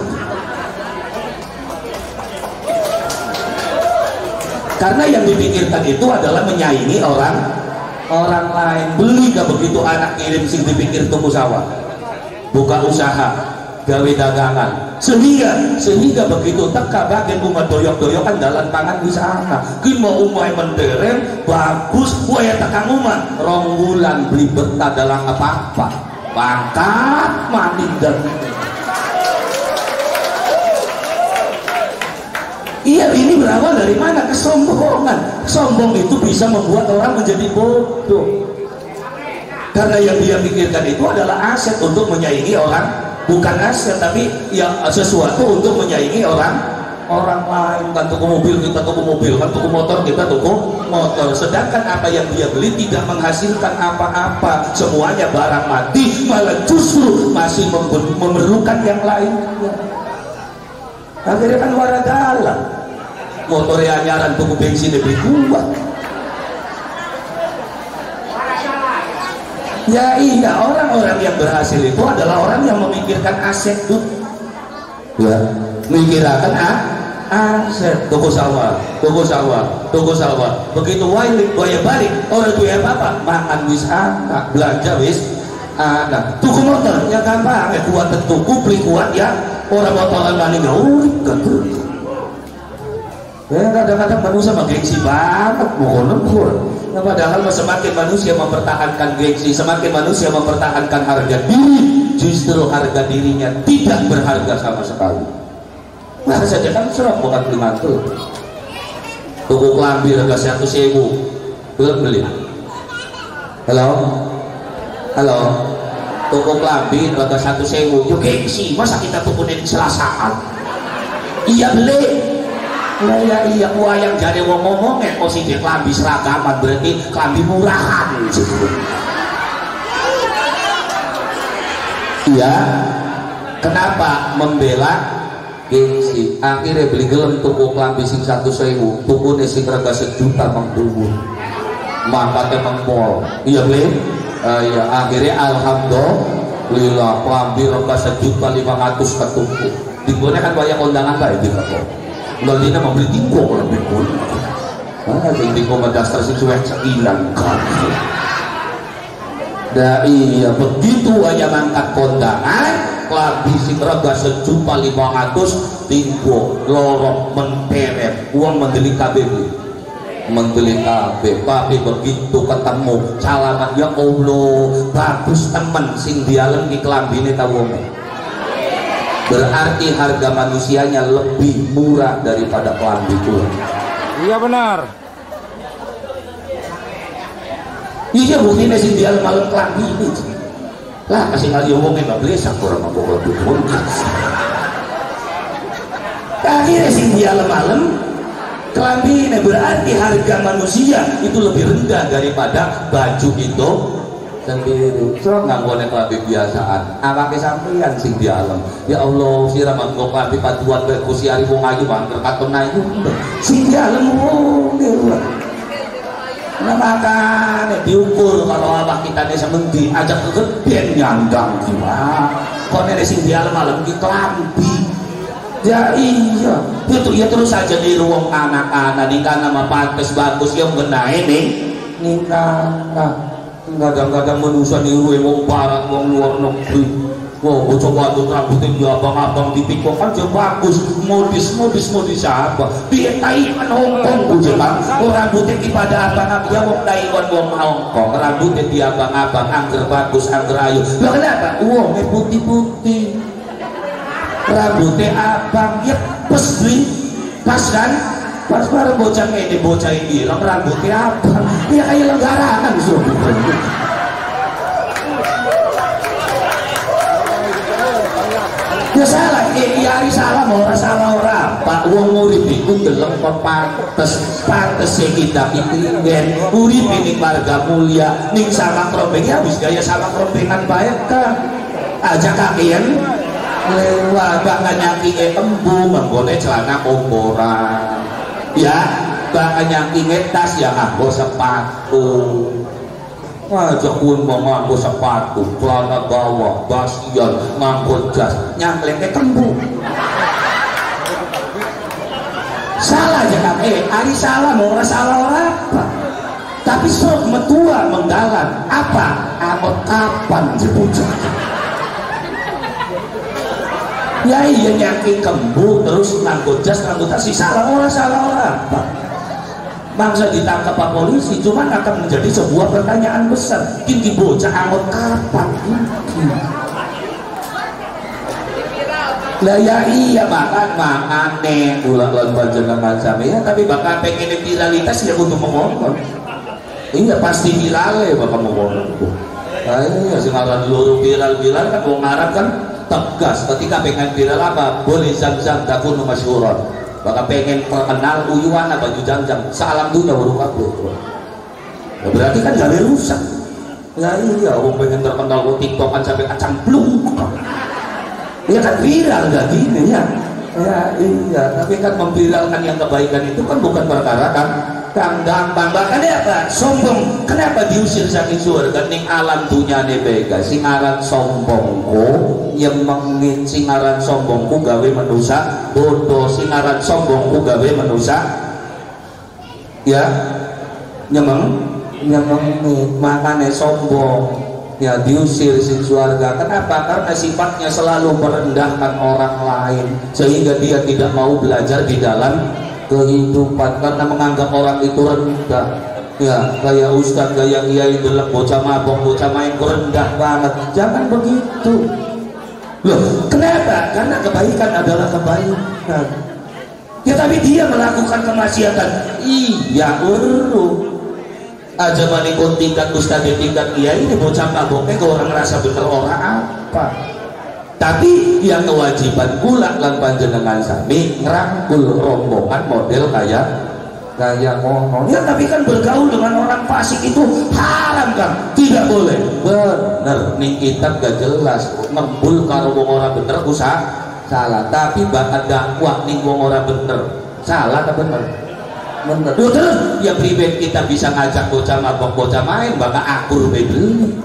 Karena yang dipikirkan itu adalah menyaingi orang orang lain. Beli gak begitu anak kirim sing dipikir tuku sawah, buka usaha, gawe dagangan, sehingga sehingga begitu teka bagian umat doyok-doyokan dalam tangan wisata. Kin mau umai menderem bagus, waya tekan umat rong bulan beli betah dalam apa-apa, pangkat mandi dan iya, ini berawal dari mana? Kesombongan. Sombong itu bisa membuat orang menjadi bodoh. Karena yang dia pikirkan itu adalah aset untuk menyaingi orang, bukan aset tapi ya sesuatu untuk menyaingi orang orang lain. Kan tuku mobil kita tuku mobil, kan tuku motor kita tuku motor. Sedangkan apa yang dia beli tidak menghasilkan apa-apa. Semuanya barang mati, malah justru masih memerlukan yang lainnya. Akhirnya kan waradalah motornya anyaran tuku bensin lebih kuat. Ya iya, orang-orang yang berhasil itu adalah orang yang memikirkan aset tuh. Ya, mikirkan ah, aset. Tuku sawah, tuku sawah, tuku sawah. Begitu wailik, waya balik, orang tuh ya apa? Makan wis anak, belanja wis anak. Tuku motor, ya gampang, ya kuat tuku, beli kuat ya. Orang motoran mana nggak urip kan tuh. Ya kadang-kadang manusia mah gengsi banget, mohon-mohon. Nah, padahal semakin manusia mempertahankan gengsi, semakin manusia mempertahankan harga diri, justru harga dirinya tidak berharga sama sekali. Nah saja kan serap bukan beli mantul. Tuku kelambi harga satu sewu, belum beli. Halo, halo. Tuku kelambi harga satu sewu, yuk gengsi, masa kita tuku di selasaan? Iya beli. Nah ya iya, wayang jadi wong ngomong ya posisi kelambi seragaman berarti kelambi murahan. Iya, kenapa membela gengsi? Akhirnya beli gelem tuku kelambi sing satu sewu, tuku sing harga sejuta mengduwur, mangkatnya mengpol. Iya beli. Uh, ya akhirnya alhamdulillah kelambi roka sejuta lima ratus ketuku. Tinggalnya kan banyak undangan baik di kau. Lalu dia membeli tinggal lebih pun. Ah, tinggal mendasar sih sudah sekilan kan. Dah iya begitu aja mangkat kondangan kelambi sing roka sejuta lima ratus tinggal lorok menteret uang mendelik K B B. Menggelik kabeh, tapi begitu ketemu salaman ya Allah bagus temen sing dialem di kelambine tahu. Berarti harga manusianya lebih murah daripada kelambi itu. Iya benar. Iya buktinya sing dialem malam kelambi ini. Lah kasih kali ngomongin nggak beli sakur sama pokok dukun. Akhirnya sing dialem malam kelambi ini berarti harga manusia itu lebih rendah daripada baju itu sendiri. So nganggone kelambi biasaan awake sampeyan sing di alam. Ya Allah sira manggo kelambi patuan bae Gusti ari wong ayu mangker katon ayu sing di alam ngene. Nah makanya diukur kalau awak kita ini semendi ajak kegedean nyandang jiwa kok ini sing di alam-alam di kelambi. Ya iya, itu ya terus saja di ruang anak-anak nikah nama pantes bagus yang genai nih nikah. Kadang-kadang manusia niru wong barat wong luar negeri Wow, coba tuh rambutnya dia abang-abang dipikok aja bagus, modis modis modis apa? Dia Taiwan Hongkong tuh bang, oh rambutnya pada abang-abang ya wong Taiwan wong Hongkong, rambutnya dia abang-abang, angger bagus, angger ayu. Lo kenapa? Uangnya putih-putih, rambutnya abang, ya pas beli, pas kan? Pas bareng bocah ini bocah ini, bilang rambutnya abang, ya kayak lenggarangan so. Ya salah, eh ya salah mau salah ora. Pak wong murid iku deleng pepantes, pantes e kita pipingen. Urip ning warga mulia, ning sama krombeng ya wis gaya sama krombengan bae kan. Aja kakean lewat bakal nyakinge embu menggone celana komporan. Ya, bakal nyakinge tas ya nganggo sepatu. Aja kuwi nganggo sepatu, celana bawah, basian, nganggo jas, nyangleke kembu. Salah aja kan? Eh, ari salah mau ora salah ora apa. Tapi sok metua menggalan apa? Amot kapan dipuja? Ya iya nyangking kembu terus nganggo jas, nganggo tas, salah ora salah ora apa. Bangsa ditangkap Pak polisi, cuman akan menjadi sebuah pertanyaan besar. Kini bocah angot kapan? Lah ya iya makan makan nih ulang ulang panjenengan sami ya, tapi bakal pengen viralitas ya untuk mengomong. Iya pasti viral ya bakal mengomong. Nah iya sekarang dulu viral viral kan wong Arab kan tegas. Ketika pengen viral apa? Boleh zam-zam takun masyhuran. Bakal pengen terkenal uyuan baju jam-jam salam dunia baru kabeh. Ya berarti kan gawe rusak. Ya iya orang pengen terkenal kok tiktokan sampai kacang blung. Ya kan viral gak gini ya. Ya iya, tapi kan memviralkan yang kebaikan itu kan bukan perkara kan kang gampang. Bahkan apa? Sombong. Kenapa diusir saking surga ning alam dunia ne bega sing aran sombongku yang mengin sing aran sombongku gawe manusia bodoh, sing aran sombongku gawe manusia ya nyemeng nyemeng makane sombong ya diusir sing surga. Kenapa? Karena sifatnya selalu merendahkan orang lain sehingga dia tidak mau belajar di dalam kehidupan karena menganggap orang itu rendah. Ya kayak ustaz kayak kiai delek bocah mabok bocah main rendah banget. Jangan begitu. Loh, kenapa? Karena kebaikan adalah kebaikan. Ya tapi dia melakukan kemaksiatan. Iya, uru. Aja manikun tingkat ustaz tingkat kiai ini bocah maboknya kok orang ngerasa bener orang apa. Tapi yang kewajiban kula lan panjenengan sami ngerangkul rombongan model kayak kayak ngono. Ya tapi kan bergaul dengan orang fasik itu haram kan? Tidak boleh. Bener ning kitab gak jelas ngembul karo wong ora bener usah salah. Tapi bakal dakwah ning wong ora bener. Salah ta bener? Bener. Duh, terus ya pribadi kita bisa ngajak bocah mabok bocah main bakal akur beli.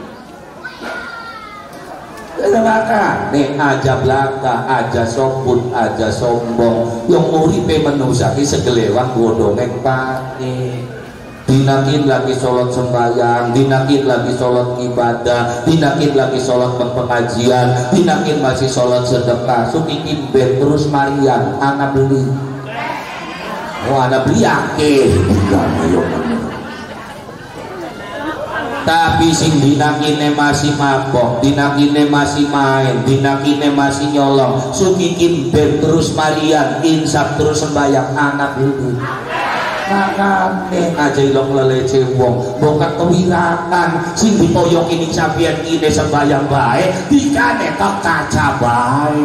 Maka nih aja belaka, aja sombong, aja sombong. Yang uripe menusaki segelewang godongeng pati. Dinakin lagi sholat sembahyang, dinakin lagi sholat ibadah, dinakin lagi sholat pengajian, dinakin masih sholat sedekah. Sukikin ben terus marian, anak beli. Oh anak beli akhir. Tapi sing dinakine masih mabok, dinakine masih main, dinakine masih nyolong, sukikin ben terus marian, insaf terus sembahyang anak ini. Makane aja ilong lelece wong, bokat kewirakan, sing ditoyok ini sampeyan ini sembahyang bae, dikane tok kaca bae.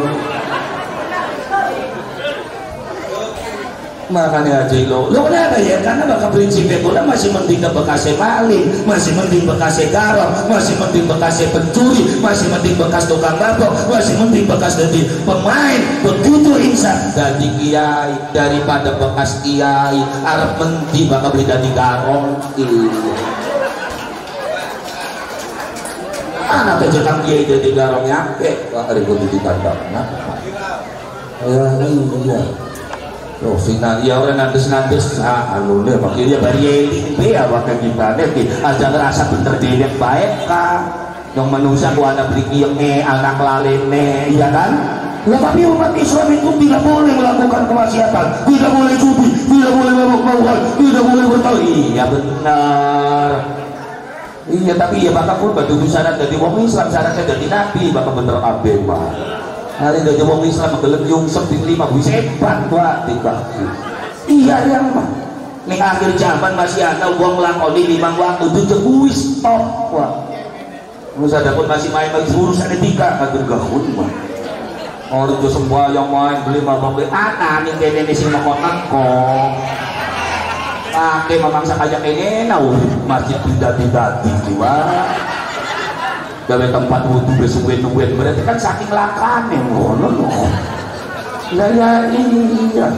Makanya aja lo, lo kenapa ya? Karena bakal prinsipnya bola masih mending ke bekasnya maling, masih mending bekasnya garong, masih mending bekasnya pencuri, masih mending bekas tukang mabok, masih mending bekas jadi pemain. Begitu insan jadi kiai daripada bekas kiai, Arab mending bakal beli jadi garong. Anak kejadian kiai jadi garongnya, eh, hari gue di kandang. Ya iya. Oh, sinan ya orang nantes-nantes ah anu le makanya bari eling be apa kan gimana ki aja ngerasa bener dewek baik ka yang manusia ku anak berikiyenge anak lalene, iya kan? Nah, tapi umat Islam itu tidak boleh melakukan kemaksiatan, tidak boleh judi, tidak boleh mabuk-mabukan, tidak boleh bertahu. Iya benar. Iya tapi ya bakal pun batu syarat dari wong Islam, syaratnya dari Nabi bakal bener kabeh mah. Hari dari wong Islam gelem nyungsep di lima wis hebat wa tiga. Iya yang mah. Ning akhir zaman masih ana wong nglakoni limang waktu itu wis top wa. Wis ada pun masih main bagi urusan etika kadur gahun mah. Orang itu semua yang main beli mabok beli anak ning kene sing neko-neko. Pakai memangsa kajak ini, nah masjid tidak-tidak jiwa. Gawe tempat wudhu besok-besok berarti kan saking lakane ngono loh. Lah ya iya.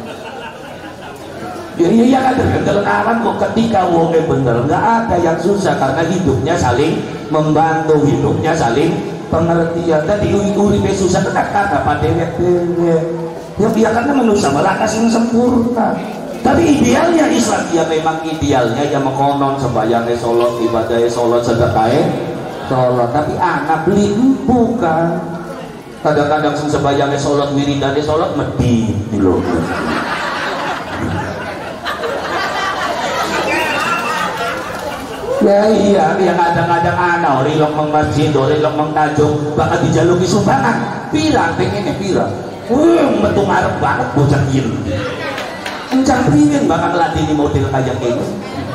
Ya iya ya kan terkenal kok ketika wonge bener nggak ada yang susah karena hidupnya saling membantu, hidupnya saling pengertian. Tadi uripe susah tenan karena padewek-dewek. Ya biar karena manusia malah kasih sempurna. Tapi idealnya Islam ya memang idealnya ya mengkonon sembahyangnya sholat, ibadahnya sholat, sedekahnya sholat. Tapi anak beli bukan. Kadang-kadang sembahyangnya sholat, wiridannya sholat, medit loh. Ya iya, ya kadang-kadang anak rilok mengasih, rilok mentajung, bakal dijaluki sumbangan. Pira, pengennya pira. Wih, betul ngarep banget bocah gini. Encang pingin bakal latih model kayak gini.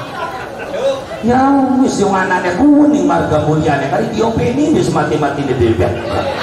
Ya wis yung anaknya kuning marga mulyanya kali diopeni wis mati-mati di bebek.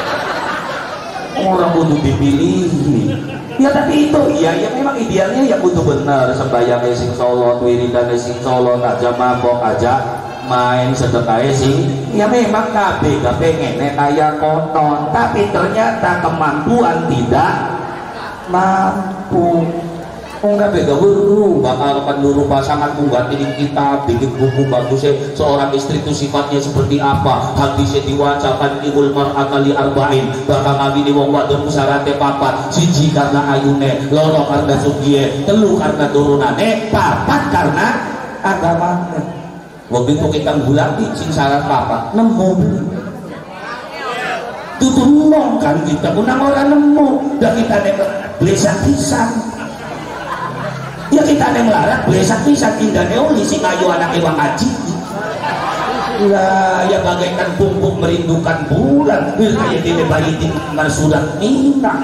Orang kudu dipilih. Ya tapi itu iya ya memang idealnya ya kudu bener sembahyangnya sing sholat, wiridan sing sholat, aja mabok aja main sedekah sing ya memang kabeh kepengennya kayak konon tapi ternyata kemampuan tidak mampu. Enggak beda buru bakal penduru pasangan punggat ini kita bikin buku bagusnya seorang istri itu sifatnya seperti apa hadisnya diwacakan ibul mar'atali arba'in bakal ngawini wong wadon syaratnya papat siji karena ayune loro karena sugiye telu karena turunane papat karena agamanya. Waktu itu kita gulati sing syarat papat nemu tutup kan kita punang orang nemu dan kita nekat besak-besak. Ya kita ada yang melarang besak-besak indah neoli si kayu anak ewang haji. Lah ya bagaikan pungpung merindukan bulan kayak di baritin surat mina.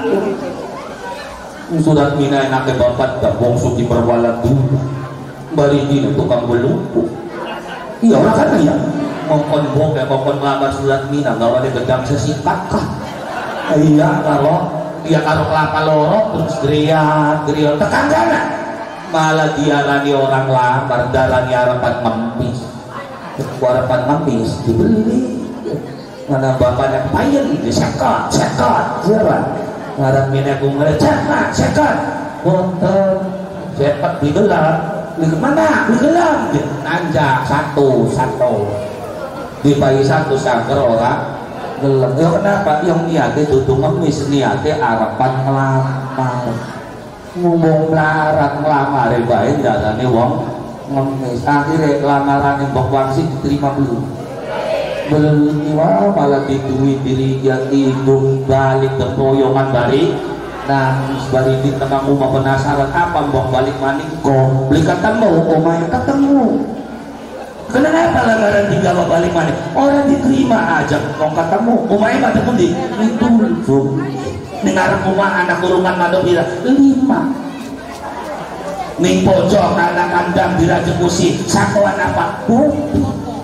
Surat mina enaknya bapak gabung suci perwalat dulu baritin tukang belumpu. Iya orang kan ya ngongkon bok ya ngongkon ngelamar surat mina gak ada gedang sesikat kah. Iya kalau dia kalau kelapa lorok terus geriat geriat tekan kanan malah diarani orang lamar darani harapan mempis harapan mempis dibeli mana bapaknya payen disekot sekot jalan ngarap minyak umur cekat sekot motor sekot digelar di mana digelar nanjak satu satu dibayi satu sangker orang gelap ya kenapa yang niatnya tutup ngemis niatnya harapan melamar ngomong larang ngelamar baik dalane wong ngemis akhirnya lamaran yang bok wangsi diterima belum belum wah malah diduit diri yang hidung balik tempoyongan balik nangis balik di tengah rumah penasaran apa bok balik maning kok beli ketemu omah ketemu kenapa lamaran digawa balik maning orang diterima aja kok ketemu omahnya gak ketemu di itu dengar rumah anak kurungan madu bila lima ning pojok anak kandang dirajut musi sakuan apa bukti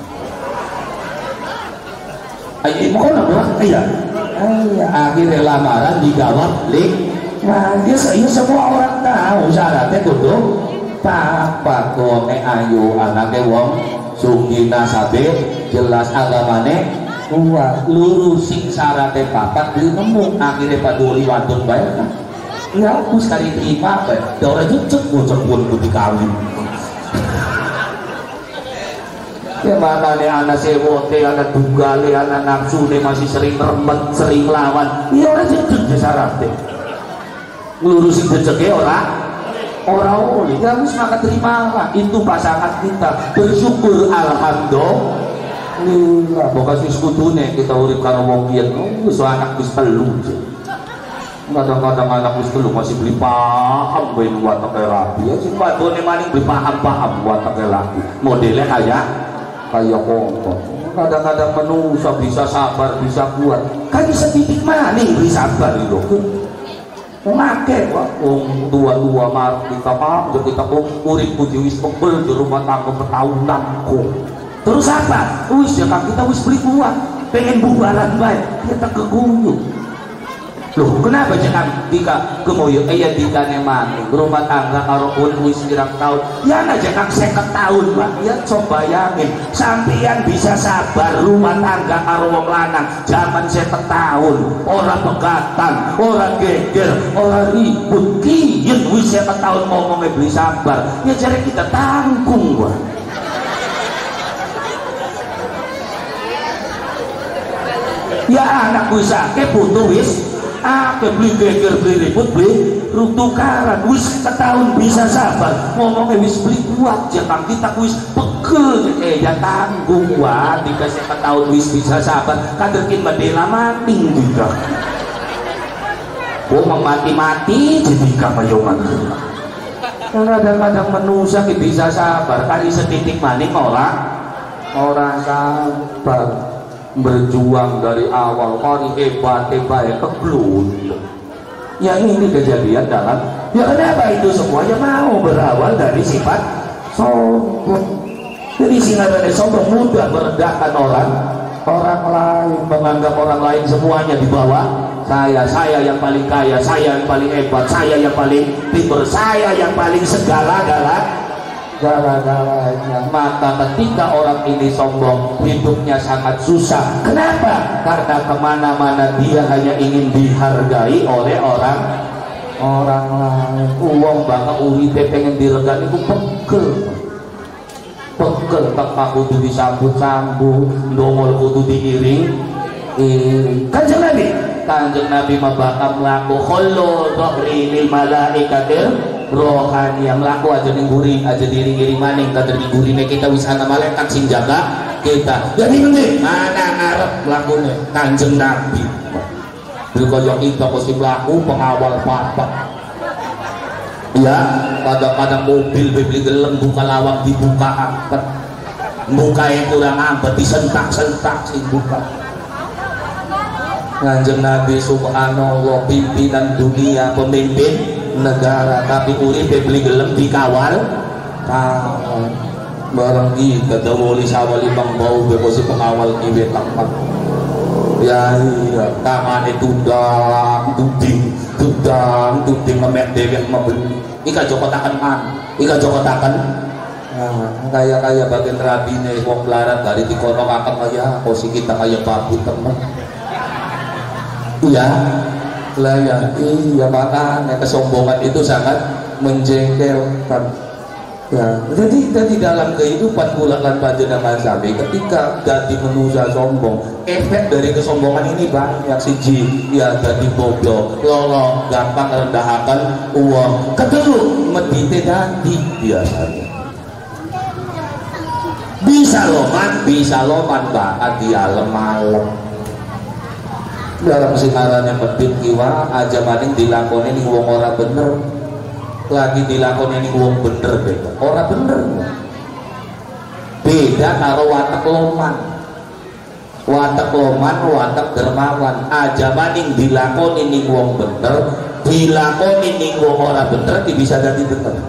ayo ibu kok nabrak iya iya akhirnya lamaran digawat lik nah dia saya semua orang tahu syaratnya kudu papa kone ayu anaknya wong sugina sabe jelas agamane kuat lurus sing syaratnya papat dia nemu akhirnya paduli wadon bayar kan ya aku sekali terima apa ya orang cucuk bocor pun pun dikawin ya mana nih anak sewote anak tunggali anak nafsu nih masih sering remet sering lawan ya orang cucuk ya syaratnya lurusin cucuknya orang orang oleh ya harus maka terima lah itu pasangan kita bersyukur alhamdulillah Lha bokas wis kudune kita urip karo wong kiyen, wis anak wis telu. Kadang-kadang anak wis telu masih beli paham kowe watak rapi. Ya sing padone maning beli paham-paham watak laki. Modelnya kayak kayak kok. Kadang-kadang manusia bisa sabar, bisa kuat. Kan bisa titik maning bisa sabar itu. Memakai kok wong tua-tua mar kita paham kita kok urip kudu wis pegel di rumah tangga bertahunan kok. Terus apa? Wis ya kan kita wis beli kuat, pengen bubaran bae, kita keguyup. Loh, kenapa jangan dika kemoyo aya dikane mati rumah tangga karo pun wis pirang tahun. Ya aja kang seket tahun, Pak. Ya coba bayangin, sampeyan bisa sabar rumah tangga karo wong lanang zaman seket tahun, ora pegatan, ora geger, ora ribut. Kiyen wis seket tahun ngomongnya beli sabar. Ya jare kita tanggung, Pak. Ya anak wis akeh butuh wis apa beli geger beli ribut beli rutukaran wis setahun bisa sabar ngomongnya wis beli kuat jangan kita wis pegel eh ya tanggung wah dikasih setahun wis bisa sabar kaderkin medela mati juga oh mati-mati jadi kamayongan kadang-kadang manusia bisa sabar kali setitik maning orang orang sabar berjuang dari awal kali hebat-hebat kebelut. Ya ini kejadian dalam ya kenapa itu semuanya mau berawal dari sifat sombong. Jadi sinarane sombong mudah merendahkan orang orang lain, menganggap orang lain semuanya di bawah saya, saya yang paling kaya, saya yang paling hebat, saya yang paling pintar, saya yang paling segala-gala segala-galanya. Maka ketika orang ini sombong, hidupnya sangat susah. Kenapa? Karena kemana-mana dia hanya ingin dihargai oleh orang orang lain. Uang bangga uripe pengen diregan itu pegel pegel tak kudu disambut-sambut, ndongol kudu diiring iring. Kanjeng Nabi Kanjeng Nabi mabaka melaku khullu dhahri lil malaikatir rohani yang laku aja ningguri aja diri-diri maning kader ninggurine kita wis ana malaikat sing jaga kita. Jadi mending mana ngarep lakune Kanjeng Nabi. Berkoyo kita mesti mlaku pengawal papa. Ya, kadang-kadang mobil beli gelem buka lawang dibuka angkat. Buka yang kurang ampet disentak-sentak sing buka. Kanjeng Nabi subhanallah pimpinan dunia, pemimpin negara, tapi urip beli gelem dikawal kawal barang kita dawoli sawali bang bau bekosi pengawal kiwe tempat ya iya tangannya tudang tuding tudang tuding memek dewek membeli ika jokotakan man ika jokotakan nah, kaya kaya bagian rabine wong larat dari dikono kakak kaya kosi kita kaya babu temen iya lah ya iya makanya kesombongan itu sangat menjengkelkan ya. Jadi jadi dalam kehidupan kulakan panjenengan sami ketika jadi manusia sombong, efek dari kesombongan ini banyak. Siji ya jadi bodoh, lolo, gampang rendahkan uang. Kedua medite dadi biasanya bisa loman bisa loman bahkan di alam-alam dalam sinarane medit kiwa aja maning dilakoni ning wong ora bener lagi dilakoni ning wong bener beda ora bener beda karo watak loman watak loman watak dermawan aja maning dilakoni ning wong bener dilakoni ning wong ora bener di bisa dadi bener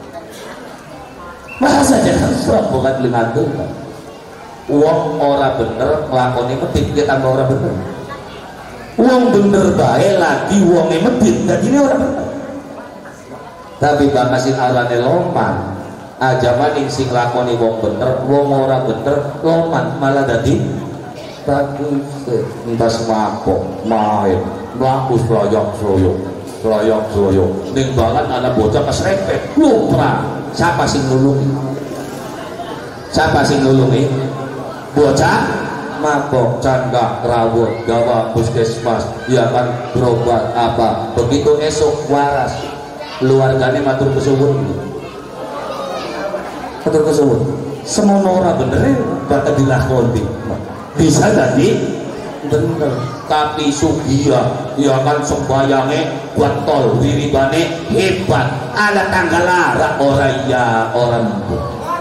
masa jangan sombongan lingantung wong ora bener nglakoni medit kita tambah ora bener. Uang bener bae lagi uangnya medit dan ini orang bener tapi bakasin arane loman aja maning sing lakoni wong bener wong ora bener loman malah dadi bagus entah semapok main bagus loyok sloyok loyok sloyok ning banget anak bocah keserempet lupa siapa sing nulungi siapa sing nulungi bocah mabok, cangkak, rawut, gawa, puskesmas, ya kan berobat apa. Begitu esok waras, keluarganya matur kesuwun, matur kesuwun. Semono ora bener, bakal dilakoni. bisa jadi bener. Tapi sugia ya kan sembayangnya buat tol wiridane hebat, ada tanggal lara orang ya orang itu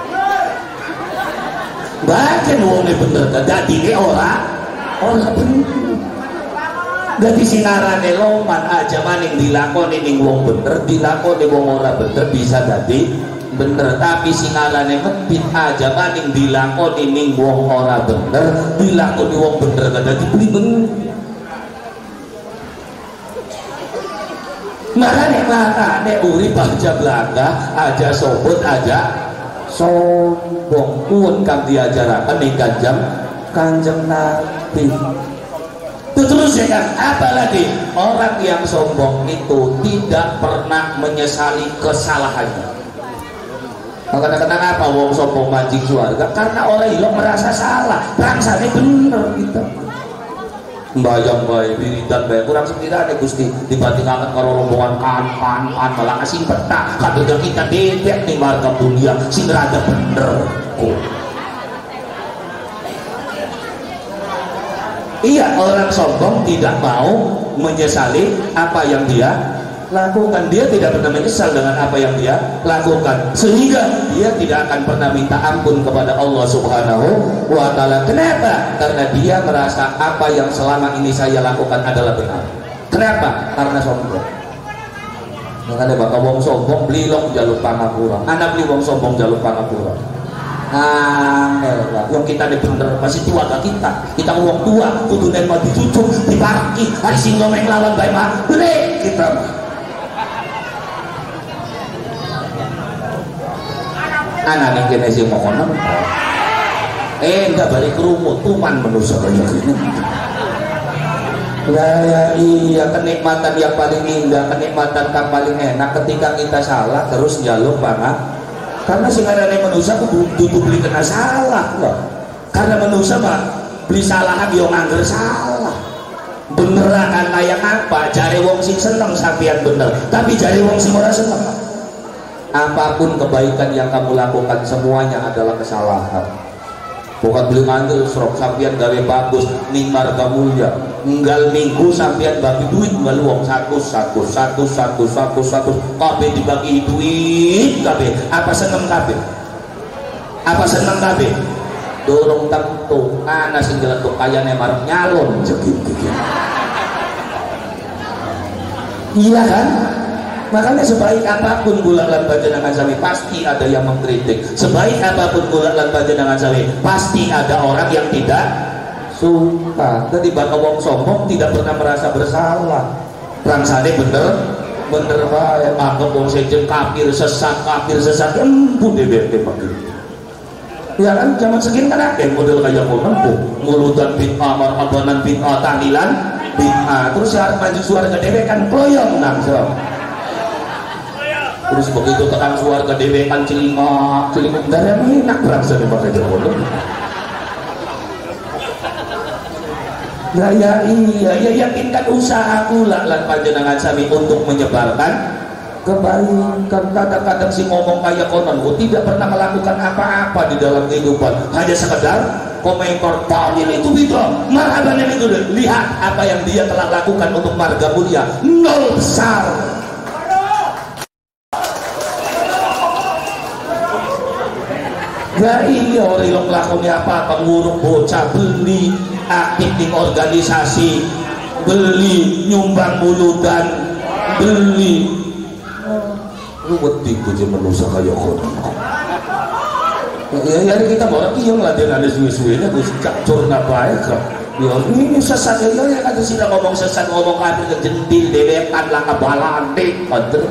bahkan wongnya bener jadi ini orang orang bener. Jadi sinarane loman aja maning dilakoni ning wong bener, dilakoni wong ora bener bisa jadi bener. Tapi sinarane medit aja maning dilakoni ning wong ora bener, dilakoni wong bener gak dadi bener. Makanya makanya urip aja belaka aja sobot aja sombong pun kang diajarakan ning kanjeng kanjeng Nabi. Terus ya kan, apalagi orang yang sombong itu tidak pernah menyesali kesalahannya. Kadang-kadang apa wong sombong mancing suarga? Karena orang itu merasa salah, rangsane bener gitu. Mbayang bae wiridan bae kurang sekiranya Gusti dibandingkan karo rombongan kan-kan malah kasih peta kadang kita dedek ning marga dunia sing rada bener. Oh. Iya, orang sombong tidak mau menyesali apa yang dia lakukan. Dia tidak pernah menyesal dengan apa yang dia lakukan, sehingga dia tidak akan pernah minta ampun kepada Allah Subhanahu wa ta'ala. Kenapa? Karena dia merasa apa yang selama ini saya lakukan adalah benar. Kenapa? Karena sombong. Makanya bakal wong sombong belilong jalur pangapura, anak beli wong sombong jalur pangapura. Angel lah, yang kita ini bener masih tua gak kita, kita ngomong tua, kudu mau dicucuk, diparki, hari singgong yang lawan baik mah, boleh kita. Anak yang kena sih mau konon, eh enggak balik ke rumah, tuman manusia kayak gini. Ya, ya iya, kenikmatan yang paling indah, kenikmatan yang paling enak ketika kita salah terus jaluk banget. Karena singarane manusia kudu beli kena salah loh. Karena manusia mah beli salahan yo ngangger salah. Beneran kayak apa? Cari wong sing seneng sampean bener, tapi cari wong sing ora seneng. Apapun kebaikan yang kamu lakukan semuanya adalah kesalahan. Bukan beli ngandel serok sampean gawe bagus ning marga mulia. Enggal minggu sampean bagi duit enggal wong satu satu satu satu satu satu kabeh dibagi duit kabeh. Apa seneng kabeh? Apa seneng kabeh? Dorong tentu ana sing geletuk kayane marep nyalon jegit-jegit. Iya kan? Makanya sebaik apapun bulan lan panjenengan sami pasti ada yang mengkritik. Sebaik apapun bulan lan panjenengan sami pasti ada orang yang tidak suka. Jadi bakal wong sombong tidak pernah merasa bersalah. Rangsane bener bener bae anggap wong sejen kafir sesat kafir sesat empun dhewe begitu. Ya kan zaman segini kan ada model kayak ngono tuh. Muludan bid'ah marhabanan bid'ah tahlilan bid'ah. Terus harus maju suara dhewe kan kloyong nang so. Terus begitu tekan suara dhewe kan celingak celinguk darah enak berasa di pakai jowo. Ya ya iya ya yakinkan usaha kula lan panjenengan sami untuk menyebarkan kebaikan. Kadang-kadang si ngomong kayak konon tidak pernah melakukan apa-apa di dalam kehidupan, hanya sekedar komentar palil itu beda marhaban itu. Lihat apa yang dia telah lakukan untuk marga mulia, nol besar. Ya iya orang yang melakukan apa pengurung bocah beli aktif di organisasi beli nyumbang buludan beli lu wedi kuji manusia kayak kono ya ya kita mau lagi yang latihan ada suwe-suwe nya gus cacur nabae kok ya ini sesat ya ya kan sudah ngomong sesat ngomong kafir kejentil dewekan langkah balante padre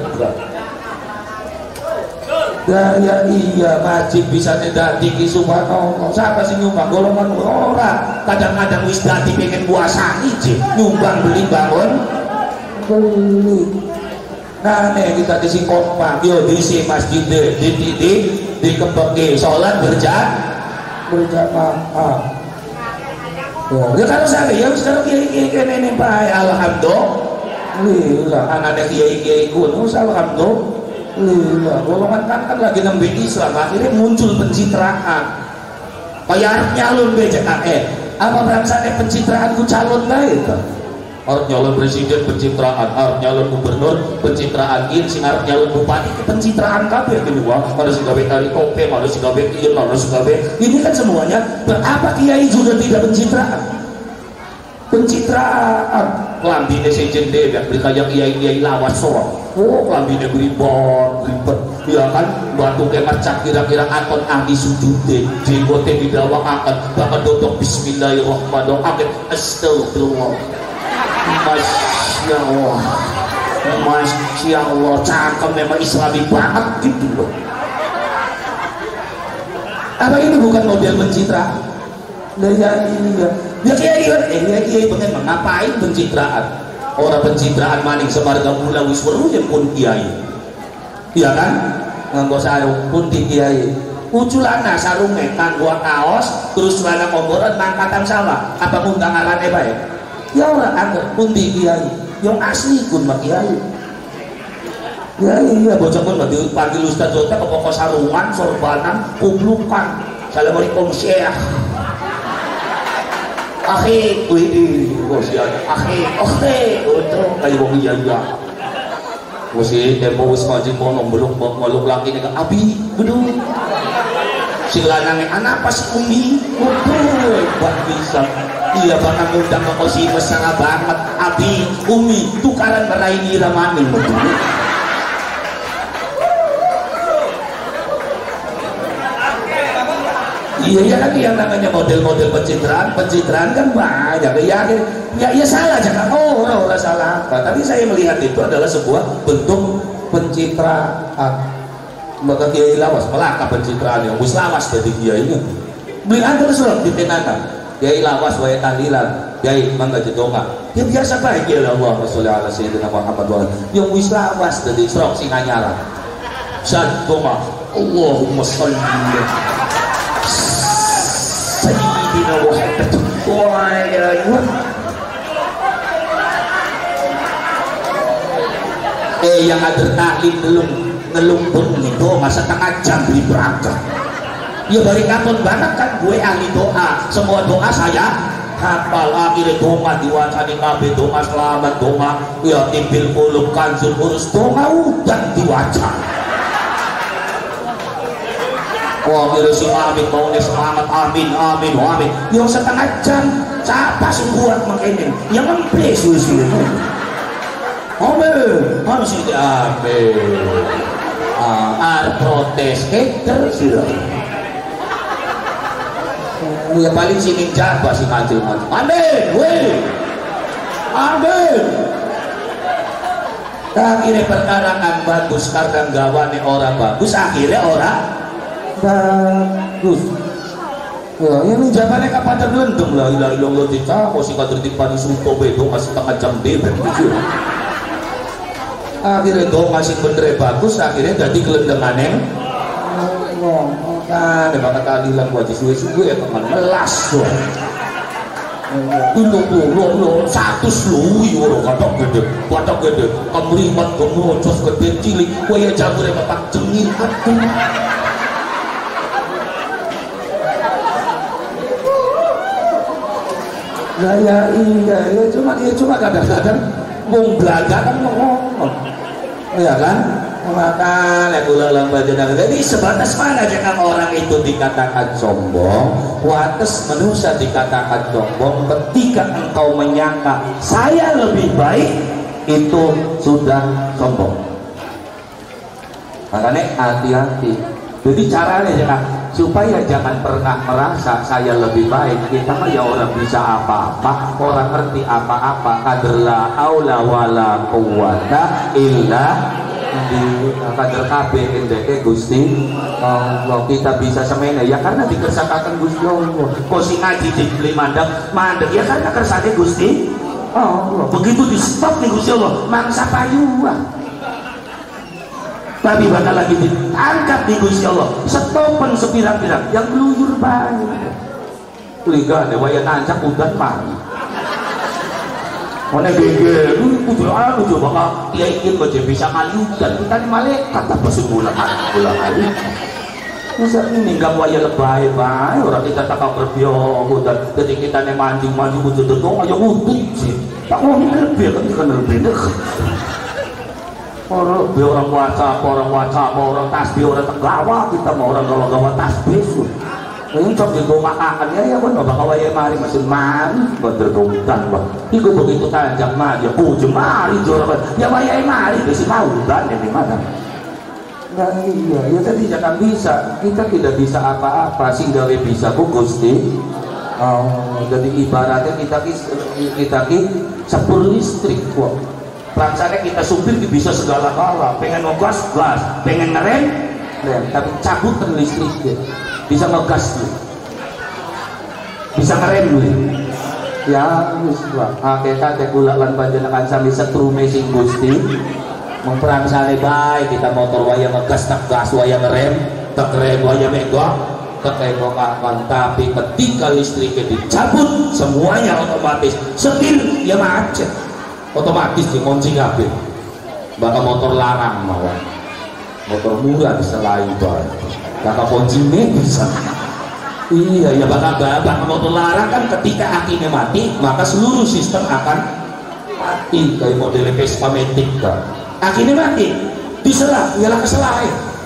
ya ya iya wajib bisa tidak tinggi subhanallah. Siapa sih nyumbang golongan orang kadang-kadang wis dadi pengen puasa ije nyumbang beli bangun beli. Nah nih kita di kompak yo diisi masjid di di di di kembangke sholat berjamaah berjamaah. Ya kalau saya ya sekarang kiai kiai ini pak alhamdulillah anaknya kiai kiai kuno alhamdulillah. Lila, golongan kan kan lagi nembe Islam, akhirnya muncul pencitraan. Kayak nyalon B J K E, apa berangsane pencitraanku calon bae ta arep nyalon presiden pencitraan, arep nyalon gubernur pencitraan, ini sing arep nyalon bupati pencitraan kabeh iki wah ada sing gawe tali tope, ada sing gawe ieu, ada sing gawe ini kan semuanya berapa kiai juga tidak pencitraan pencitraan lambine sejen dhewe nek kaya kiai-kiai lawas sorong oh lambine ribet ribet ya kan batu kemacak kira-kira aton ahli sujude jenggote didawakaken bakal dodok bismillahirrahmanirrahim astagfirullah Masya Allah Masya Allah cakep memang islami banget gitu loh apa ini bukan model pencitraan nah ya iya ya kiai eh ya kiai pengen ngapain pencitraan orang pencitraan maning semarga mula wis weruh pun kiai iya kan nganggo sarung pun di kiai uculana sarunge kanggo kaos terus celana komboran mangkatan sama apa ngundang arane bae ya orang anggar pundi kiai yang asli pun mak kiai ya iya bocah pun dipanggil ustaz jota ke pokok sarungan sorbanan kublukan assalamualaikum syekh akhi wih bos ya akhi oke untuk kayak wong iya iya wis tempo wis ngaji kono belum meluk laki nek abi bedu sing lanange anak pas umi oke bak bisa iya bakal ngundang ke kosi mesra banget abi umi tukaran berai nira maning betul iya ya kan yang namanya model-model pencitraan pencitraan kan banyak ya ya ya salah jangan oh orang salah apa tapi saya melihat itu adalah sebuah bentuk pencitraan maka kiai lawas melaka pencitraan yang mus lawas dari kiainya beli antar surat ditenakan kiai lawas waya tahlilan kiai mangga jedonga ya biasa baik ya Allah Rasulullah ala sayyidina Muhammad wa yang wis lawas dari serok sing anyara sad donga Allahumma sholli sayyidina Muhammad wa ala eh yang ada tahlil belum ngelumpur itu masa tengah jam beli berangkat ya bari kapan banget kan gue ahli doa semua doa saya hafal akhirnya doa diwacani kabeh doa selamat doa ya tibil kulub kanzul urus doa udah diwaca wah akhirnya si amin maunya selamat amin amin amin yang setengah jam siapa sih buat makanya yang ngempres susu amin harus ini amin ar protes hater sudah ya paling sini jabat si mancil-mancil amin weh amin akhirnya perkara kan bagus karena gawane orang bagus akhirnya orang bagus ya ini jawabannya kapan tergelendung lah ilah ilah ilah tidak masih kader dipani suto bedo masih tengah jam debet akhirnya dong masih bener bagus akhirnya jadi gelendengannya kan bakal keadilan buat suwe-suwe ya teman melas loh untuk lo lo satu selui orang katok gede katok gede kemerimat kemocos gede cilik kaya jagur yang bapak cengil aduh nah ya iya ya cuma ya cuma kadang-kadang mau belaga kan ngomong ya kan maka lekulah badan jadi sebatas mana jangan orang itu dikatakan sombong wates manusia dikatakan sombong ketika engkau menyangka saya lebih baik itu sudah sombong makanya hati-hati jadi caranya jangan supaya jangan pernah merasa saya lebih baik kita mah ya orang bisa apa-apa orang ngerti apa-apa kaderla aula wala quwata illa di kader K B N D K Gusti Allah kita bisa semena ya karena dikersakakan Gusti Allah kok si ngaji dibeli mandek mandek ya karena kersane Gusti Allah begitu di stop nih Gusti Allah mangsa payuan tapi bakal lagi ditangkap di Gusti Allah stopen sepirang-pirang yang meluyur banyak liga ada waya tancap udan mari mana gege lu kudu anu coba kak kiai kiai baca bisa ngaliudan kita di malaikat apa semula kan pulang hari Bisa ini nggak waya lebay bay orang kita tak berbiok dan jadi kita nih mancing mancing wujud itu aja wujud sih tak mau lebih kan kan lebih deh orang lebih orang whatsapp orang whatsapp orang tasbih orang tegawa kita mau orang gawa gawa tasbih su ini cok di gua makan ya ya kan bakal waya mari mesin mari berdomitan bah itu begitu tajam mah ya puji mari jorok ya waya mari besi mau dan ini mana. Nah iya, ya tadi jangan bisa. Kita tidak bisa apa-apa, sehingga bisa ku Gusti. Oh, jadi ibaratnya kita kita ki sepur listrik kok. Perasaannya kita supir bisa segala-gala. Pengen ngegas gas, pengen ngerem rem, tapi cabut kan listrik bisa ngegas tuh, bisa ngerem tuh. Ya, wis lah. Hakikat kula lan panjenengan sami setrume sing Gusti. Memperangsane baik kita motor waya ngegas tak gas waya ngerem tak rem waya megah tak akan tapi ketika listriknya dicabut semuanya otomatis setir ya macet otomatis dikunci kabeh bakal motor larang malah motor murah bisa lain baik kakak kunci bisa iya ya bakal bakal motor larang kan ketika akinya mati maka seluruh sistem akan mati kayak model Vespa Matic kan akhirnya mati diselah ialah keselahan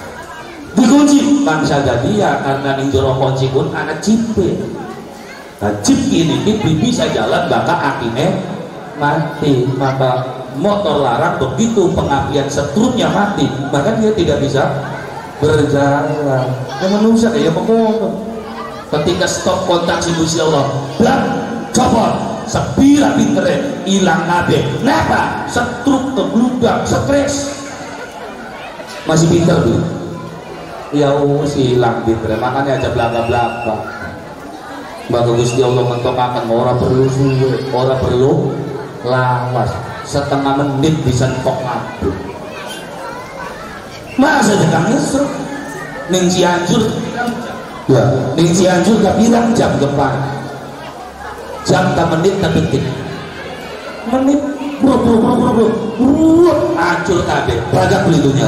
dikunci bangsa jadi ya karena ninjoro kunci pun anak chip nah chip ini bisa jalan bakal akhirnya mati maka motor larang begitu pengapian setrumnya mati maka dia tidak bisa berjalan yang manusia kayak mengono ketika stop kontak si Gusti Allah blang copot sepira pintere hilang kabeh. Kenapa? Setruk keblubak, stres. Masih pinter tuh. Ya wis hilang pintere, makanya aja belaka-belaka. Maka Gusti Allah mentokakan ora perlu suwe, ora perlu lawas. Setengah menit bisa kok ngabuk. Masa dekang esuk ning Cianjur ya, ning Cianjur gak bilang jam depan. Jam tak menit tak detik menit bro bro bro bro bro bro hancur kabeh beragam pelitunya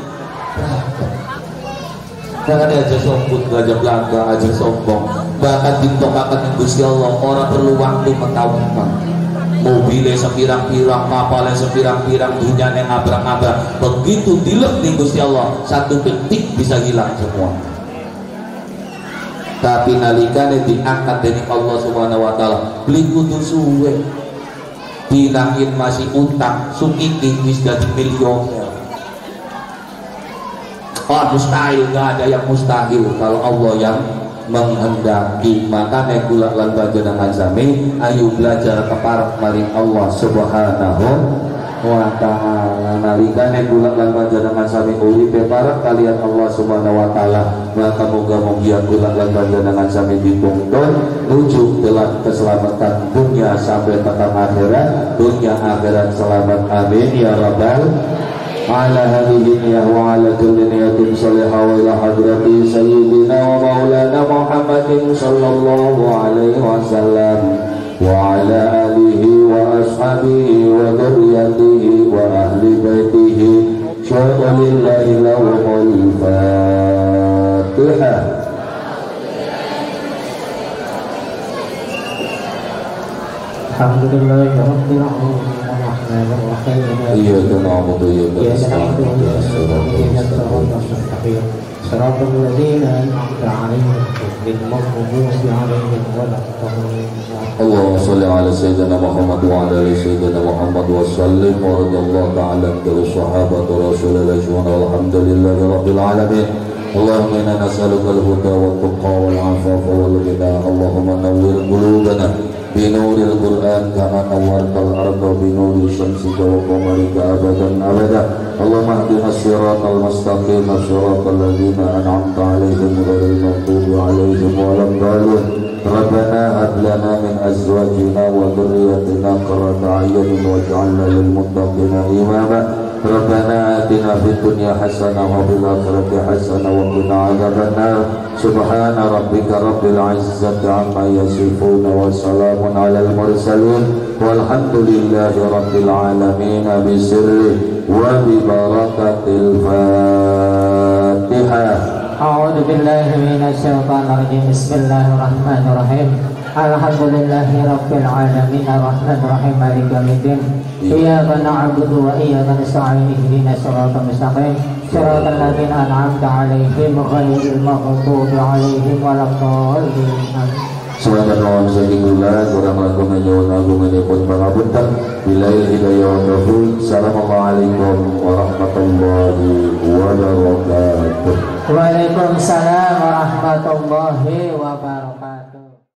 jangan aja sombong aja belaka aja sombong bahkan ditokakan yang Gusti Allah orang perlu waktu mentaukan mobilnya sepirang-pirang kapalnya sepirang-pirang dunia yang ngabrak-ngabrak begitu dilep di Gusti Allah satu detik bisa hilang semua tapi nalikane diangkat dari Allah Subhanahu wa taala beli kudu suwe dinangin masih utang sukiki wis dadi miliuner oh mustahil nggak ada yang mustahil kalau Allah yang menghendaki makanya kula lan panjenengan sami ayo belajar keparek maring Allah Subhanahu wa ta'ala nalikane kula lan panjenengan sami urip parek kalian Allah Subhanahu wa ta'ala maka moga-moga kula lan panjenengan sami dituntun menuju dalam keselamatan dunia sampai tekan akhirat dunia akhirat selamat amin ya rabbal ala hadhihi ya wa ala kulli niyatin salihah wa ila hadrati sayyidina wa maulana Muhammadin sallallahu alaihi wasallam وعلى آله وأصحابه وذريته وأهل بيته شهد لله لهم الفاتحة الحمد لله رب العالمين الرحمن الرحيم إياك نعبد وإياك نستعين صراط الذين أنعمت عليهم غير المغضوب عليهم ولا الضالين اللهم صل على سيدنا محمد وعلى آل سيدنا محمد وسلم ورضي الله تعالى عن الصحابة رسول الله والحمد لله رب العالمين اللهم إنا نسألك الهدى والتقى والعفاف والغنى اللهم نور قلوبنا بنور القرآن كما نورت الأرض بنور شمسك وقمرك أبدا أبدا اللهم اهدنا الصراط المستقيم صراط الذين أنعمت عليهم غير المغضوب عليهم ولا الضالين ربنا هب لنا من أزواجنا وذريتنا قرة أعين واجعلنا للمتقين إماما ربنا آتنا في الدنيا حسنة وفي الآخرة حسنة وقنا عذاب النار سبحان ربك رب العزة عما يصفون وسلام على المرسلين والحمد لله رب العالمين بسره وببركة الفاتحة A'udzu billahi minasyaitonir rajim. Bismillahirrahmanirrahim. Alhamdulillahi rabbil alamin arrahmanir rahim maliki yaumiddin. Iyyaka na'budu wa iyyaka nasta'in ihdinas siratal mustaqim siratal ladzina an'amta 'alaihim ghairil maghdubi 'alaihim waladdallin. Semoga Allah bisa digunakan kurang lagu menyusun lagu menyebut pengabutan bilai hidayah wa taufiq. Assalamualaikum warahmatullahi wabarakatuh. Waalaikumsalam warahmatullahi wabarakatuh.